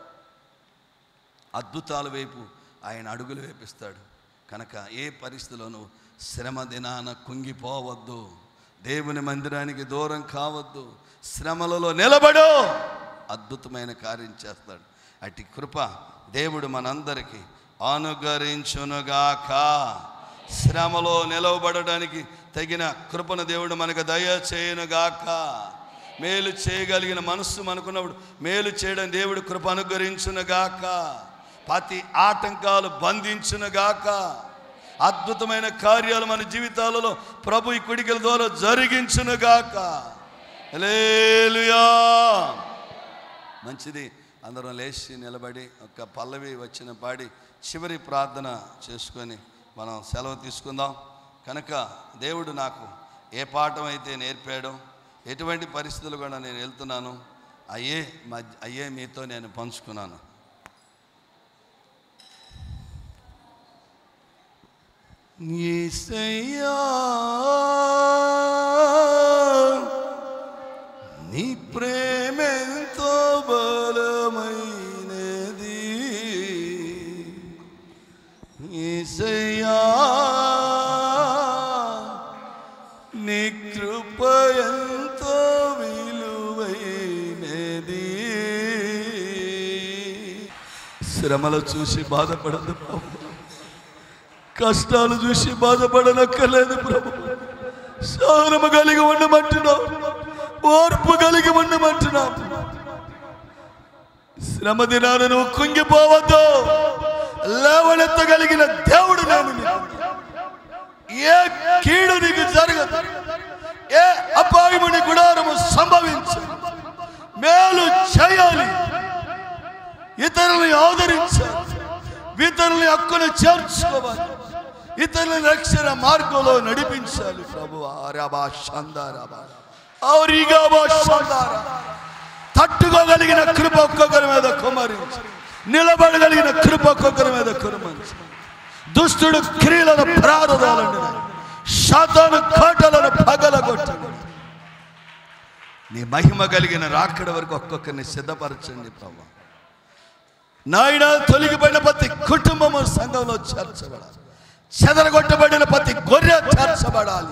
అద్భుతాల వైపు ఆయన అడుగులు వేపిస్తాడు. కనుక ఏ పరిస్థితిలోనూ శ్రమ దినాన కుంగిపోవద్దు. దేవుని మందిరానికి దూరం కావద్దు. శ్రమలలో నిలబడు. అద్భుతమైన కార్యం చేస్తాడు. అట్టి కృప దేవుడు మనందరికీ అనుగ్రహించునుగాక. శ్రమలో నిలవబడడానికి తగిన కృపను దేవుడు మనకు దయచేయునుగాక. మేలు చేయగలిగిన మనస్సు మనకున్నప్పుడు మేలు చేయడం దేవుడు కృప అనుగ్రహించునుగాక. ప్రతి ఆటంకాలు బంధించునుగాక. అద్భుతమైన కార్యాలు మన జీవితాలలో ప్రభు ఈ కుడికల ద్వారా జరిగించునుగాక. హల్లెలూయా. మంచిది. అందరం లేచి నిలబడి ఒక పల్లవి వచ్చిన పాడి చివరి ప్రార్థన చేసుకొని మనం సెలవు తీసుకుందాం. కనుక దేవుడు నాకు ఏ పాఠం అయితే నేర్పాడో, ఎటువంటి పరిస్థితులు కూడా నేను వెళ్తున్నాను, అయ్యే మీతో నేను పంచుకున్నాను. యేసయ్యా నీ ప్రేమెంతో బలమైనది. యేసయ్యా నీ కృప ఎంతో విలువైనది. శ్రమలు చూసి బాధపడదు ప్రభు. కష్టాలు చూసి బాధపడనక్కర్లేదు ప్రభు. సహనము కలిగి ఉండమంటున్నావు. ఓర్పు కలిగి ఉండమంటున్నావు. శ్రమ దినాన నువ్వు కుంగిపోవద్దు. లేవనెత్తగలిగిన దేవుడు నేను. ఏ కీడు నీకు జరగదు. ఏ అపాయము నీ గుడారము సంభవించు. మేలు చేయాలి. ఇతరులని ఆదరించాలి. ఇతరులని హక్కును చేర్చుకోవాలి. ఇతరులని రక్షణ మార్గంలో నడిపించాలి ప్రభువా. తట్టుకోగలిగిన కృప ఒక్కొక్కరి మీద కుమ్మరించి, నిలబడగలిగిన కృప ఒక్కొక్కరి మీద కుమ్మరించి, దుష్టుడు క్రియలను ప్రారంభాలండి, శాతాను కోటలను పగలగొట్టండి. నీ మహిమ కలిగిన రాకడ వరకు ఒక్కొక్కరిని సిద్ధపరచండి ప్రభు. నాయన తొలగిపోయిన ప్రతి కుటుంబము సంఘంలో చేర్చబడాలి. చెదరగొట్టబడిన ప్రతి గొర్రె చేర్చబడాలి.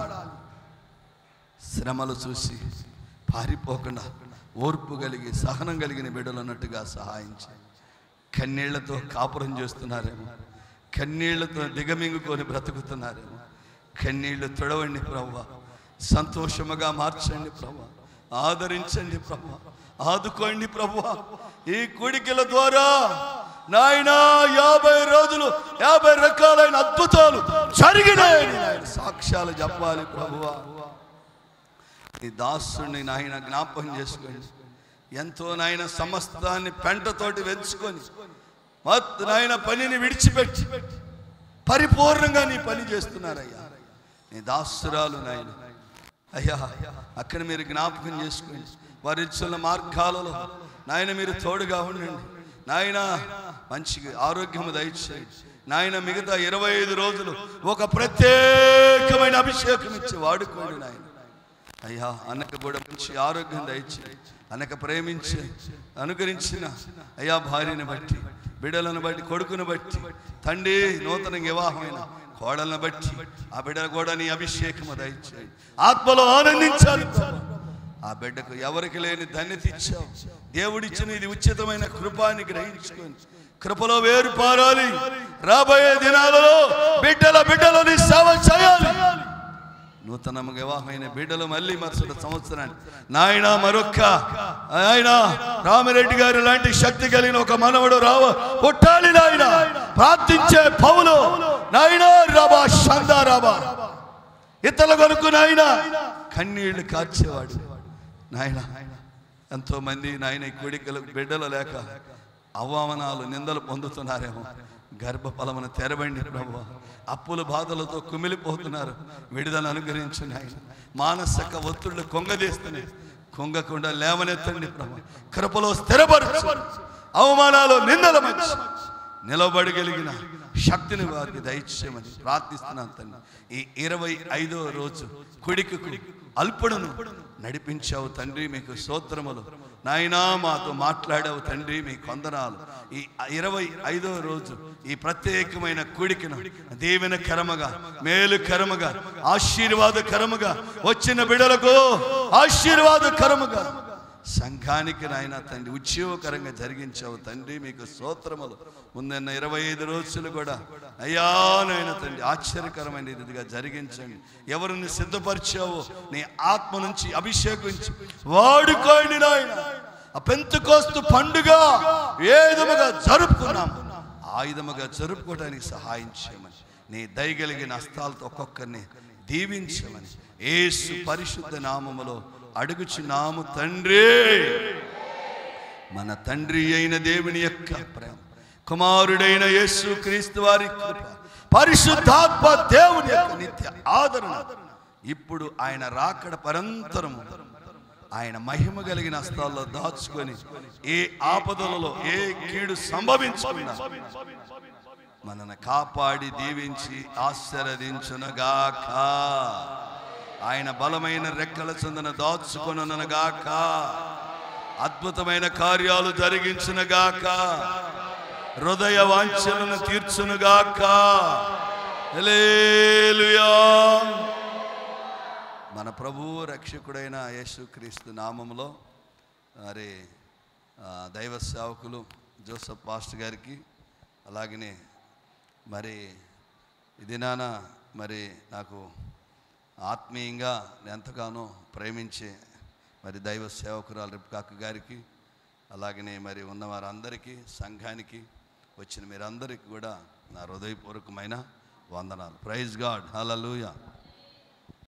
శ్రమలు చూసి పారిపోకుండా ఓర్పు కలిగి సహనం కలిగిన బిడ్డలున్నట్టుగా సహాయం చేయండి. కన్నీళ్లతో కాపురం చేస్తున్నారేమో, కన్నీళ్లతో దిగమింగుకొని బ్రతుకుతున్నారేమో, కన్నీళ్లు తొడవండి ప్రభువా. సంతోషముగా మార్చండి ప్రభువా. ఆదరించండి ప్రభువా. ఆదుకోండి ప్రభువా. ఈ కూడికల ద్వారా నాయనా 50 రోజులు 50 రకాలైన అద్భుతాలు జరిగినాయని నాయన సాక్ష్యాలు చెప్పాలి ప్రభువా. ఈ దాసుని నాయన జ్ఞాపకం చేసుకోండి. ఎంతో నాయన సమస్తాన్ని పెంటతోటి వెంచుకొని నాయన పనిని విడిచిపెట్టి పరిపూర్ణంగా నీ పని చేస్తున్నారయ్యా. నీ దాసురాలు నాయన అయ్యా, అక్కడ మీరు జ్ఞాపకం చేసుకోండి. వారి ఇచ్చిన మార్గాలలో నాయన మీరు తోడుగా ఉండండి నాయన. మంచిగా ఆరోగ్యము దయచేయండి నాయన. మిగతా 25 రోజులు ఒక ప్రత్యేకమైన అభిషేకం ఇచ్చి వాడుకోండి నాయన. అయ్యా అన్నకు కూడా మంచి ఆరోగ్యం దయచేయండి. అన్నకు ప్రేమించి అనుకరించిన అయ్యా భార్యను బట్టి, బిడ్డలను బట్టి, కొడుకును బట్టి, తండ్రి నూతన వివాహమైన కోడలను బట్టి ఆ బిడ్డలు కూడా నీ అభిషేకము దయచేయండి. ఆత్మలో ఆనందించాలి. ఆ బిడ్డకు ఎవరికి లేని ధన్యత ఇచ్చావు. దేవుడిచ్చిన ఇది ఉచితమైన కృపాన్ని గ్రహించుకొని కృపలో వేరు పారాలి. రాబోయే దినాలలో బిడ్డలని సేవ చేయాలి. నూతన వివాహమైన బిడ్డలు మళ్ళీ మరుసటి సంవత్సరాన్ని నాయన మరొక్క ఆయన రామిరెడ్డి గారి లాంటి శక్తి కలిగిన ఒక మనవడు పుట్టాలి నాయన. ప్రార్థించే పౌలు నాయన రాబా షందా రాబా ఇతరుల కొరకు నాయన కన్నీళ్లు కార్చేవాడు నాయన. ఎంతో మంది నాయన ఈ కోడికలు బిడ్డలు లేక అవమానాలు నిందలు పొందుతున్నారేమో. గర్భఫలమును తెరవండి ప్రభు. అప్పుల బాధలతో కుమిలిపోతున్నారు. విడుదల అనుగ్రహించు నాయన. మానసిక ఒత్తిళ్లు కొంగదీస్తున్నాయి. కొంగకుండా లేవనెత్తండి ప్రభు. కృపలో స్థిరపరచు. అవమానాలు నిందల మధ్య నిలబడగలిగిన శక్తిని వారికి దయచేయమని ప్రార్థిస్తున్నాను తండ్రి. ఈ 25వ రోజు కుడికకు అల్పుడును నడిపించావు తండ్రి, మీకు స్తోత్రములు నాయనా. మాతో మాట్లాడావు తండ్రి, మీ వందనాలు. ఈ 25వ రోజు ఈ ప్రత్యేకమైన కూడికను దీవెనకరముగా, మేలుకరముగా, ఆశీర్వాదకరముగా, వచ్చిన బిడ్డలకు ఆశీర్వాదకరముగా, సంఘానికి నాయన తండ్రి ఉద్యోగకరంగా జరిగించావు తండ్రి, మీకు స్తోత్రములు. ముందున్న 25 రోజులు కూడా అయ్యా నాయన తండ్రి ఆశ్చర్యకరమైన రీతిగా జరిగించండి. ఎవరిని సిద్ధపరిచావో నీ ఆత్మ నుంచి అభిషేకించి వాడుకోండి నాయన. ఆ పెంతెకోస్తు పండుగ ఏ విధముగా జరుపుకున్నాము ఆ విధముగా జరుపుకోవడానికి సహాయం చేయమని, నీ దయగలిగిన హస్తాలతో ఒక్కొక్కరిని దీవించమని యేసు పరిశుద్ధ నామములో అడుగుచున్నాము తండ్రి. మన తండ్రి అయిన దేవుని యొక్క ప్రేమ, కుమారుడైన యేసు క్రీస్తు వారి కృప, పరిశుద్ధాత్మ దేవుని యొక్క నిత్య ఆదరణ ఇప్పుడు ఆయన రాకడ పరంతరము ఆయన మహిమ కలిగిన హస్తాల్లో దాచుకొని ఏ ఆపదలలో ఏ కీడు సంభవించకుండా మనల్ని కాపాడి దీవించి ఆశీర్వదించునుగాక. ఆయన బలమైన రెక్కల చందన దాచుకొనుగాక. అద్భుతమైన కార్యాలు జరిగించునుగాక. హృదయ వాంఛలను తీర్చునుగాక. హల్లెలూయా. మన ప్రభువు రక్షకుడైన యేసుక్రీస్తు నామములో మరి దైవ సేవకులు జోసఫ్ పాస్టర్ గారికి, అలాగనే మరి ఇది నాన్న మరి నాకు ఆత్మీయంగా ఎంతగానో ప్రేమించే మరి దైవ సేవకురాలు రిబ్కాక గారికి, అలాగనే మరి ఉన్న వారందరికీ, సంఘానికి వచ్చిన మీరందరికీ కూడా నా హృదయపూర్వకమైన వందనాలు. Praise God. హల్లెలూయా.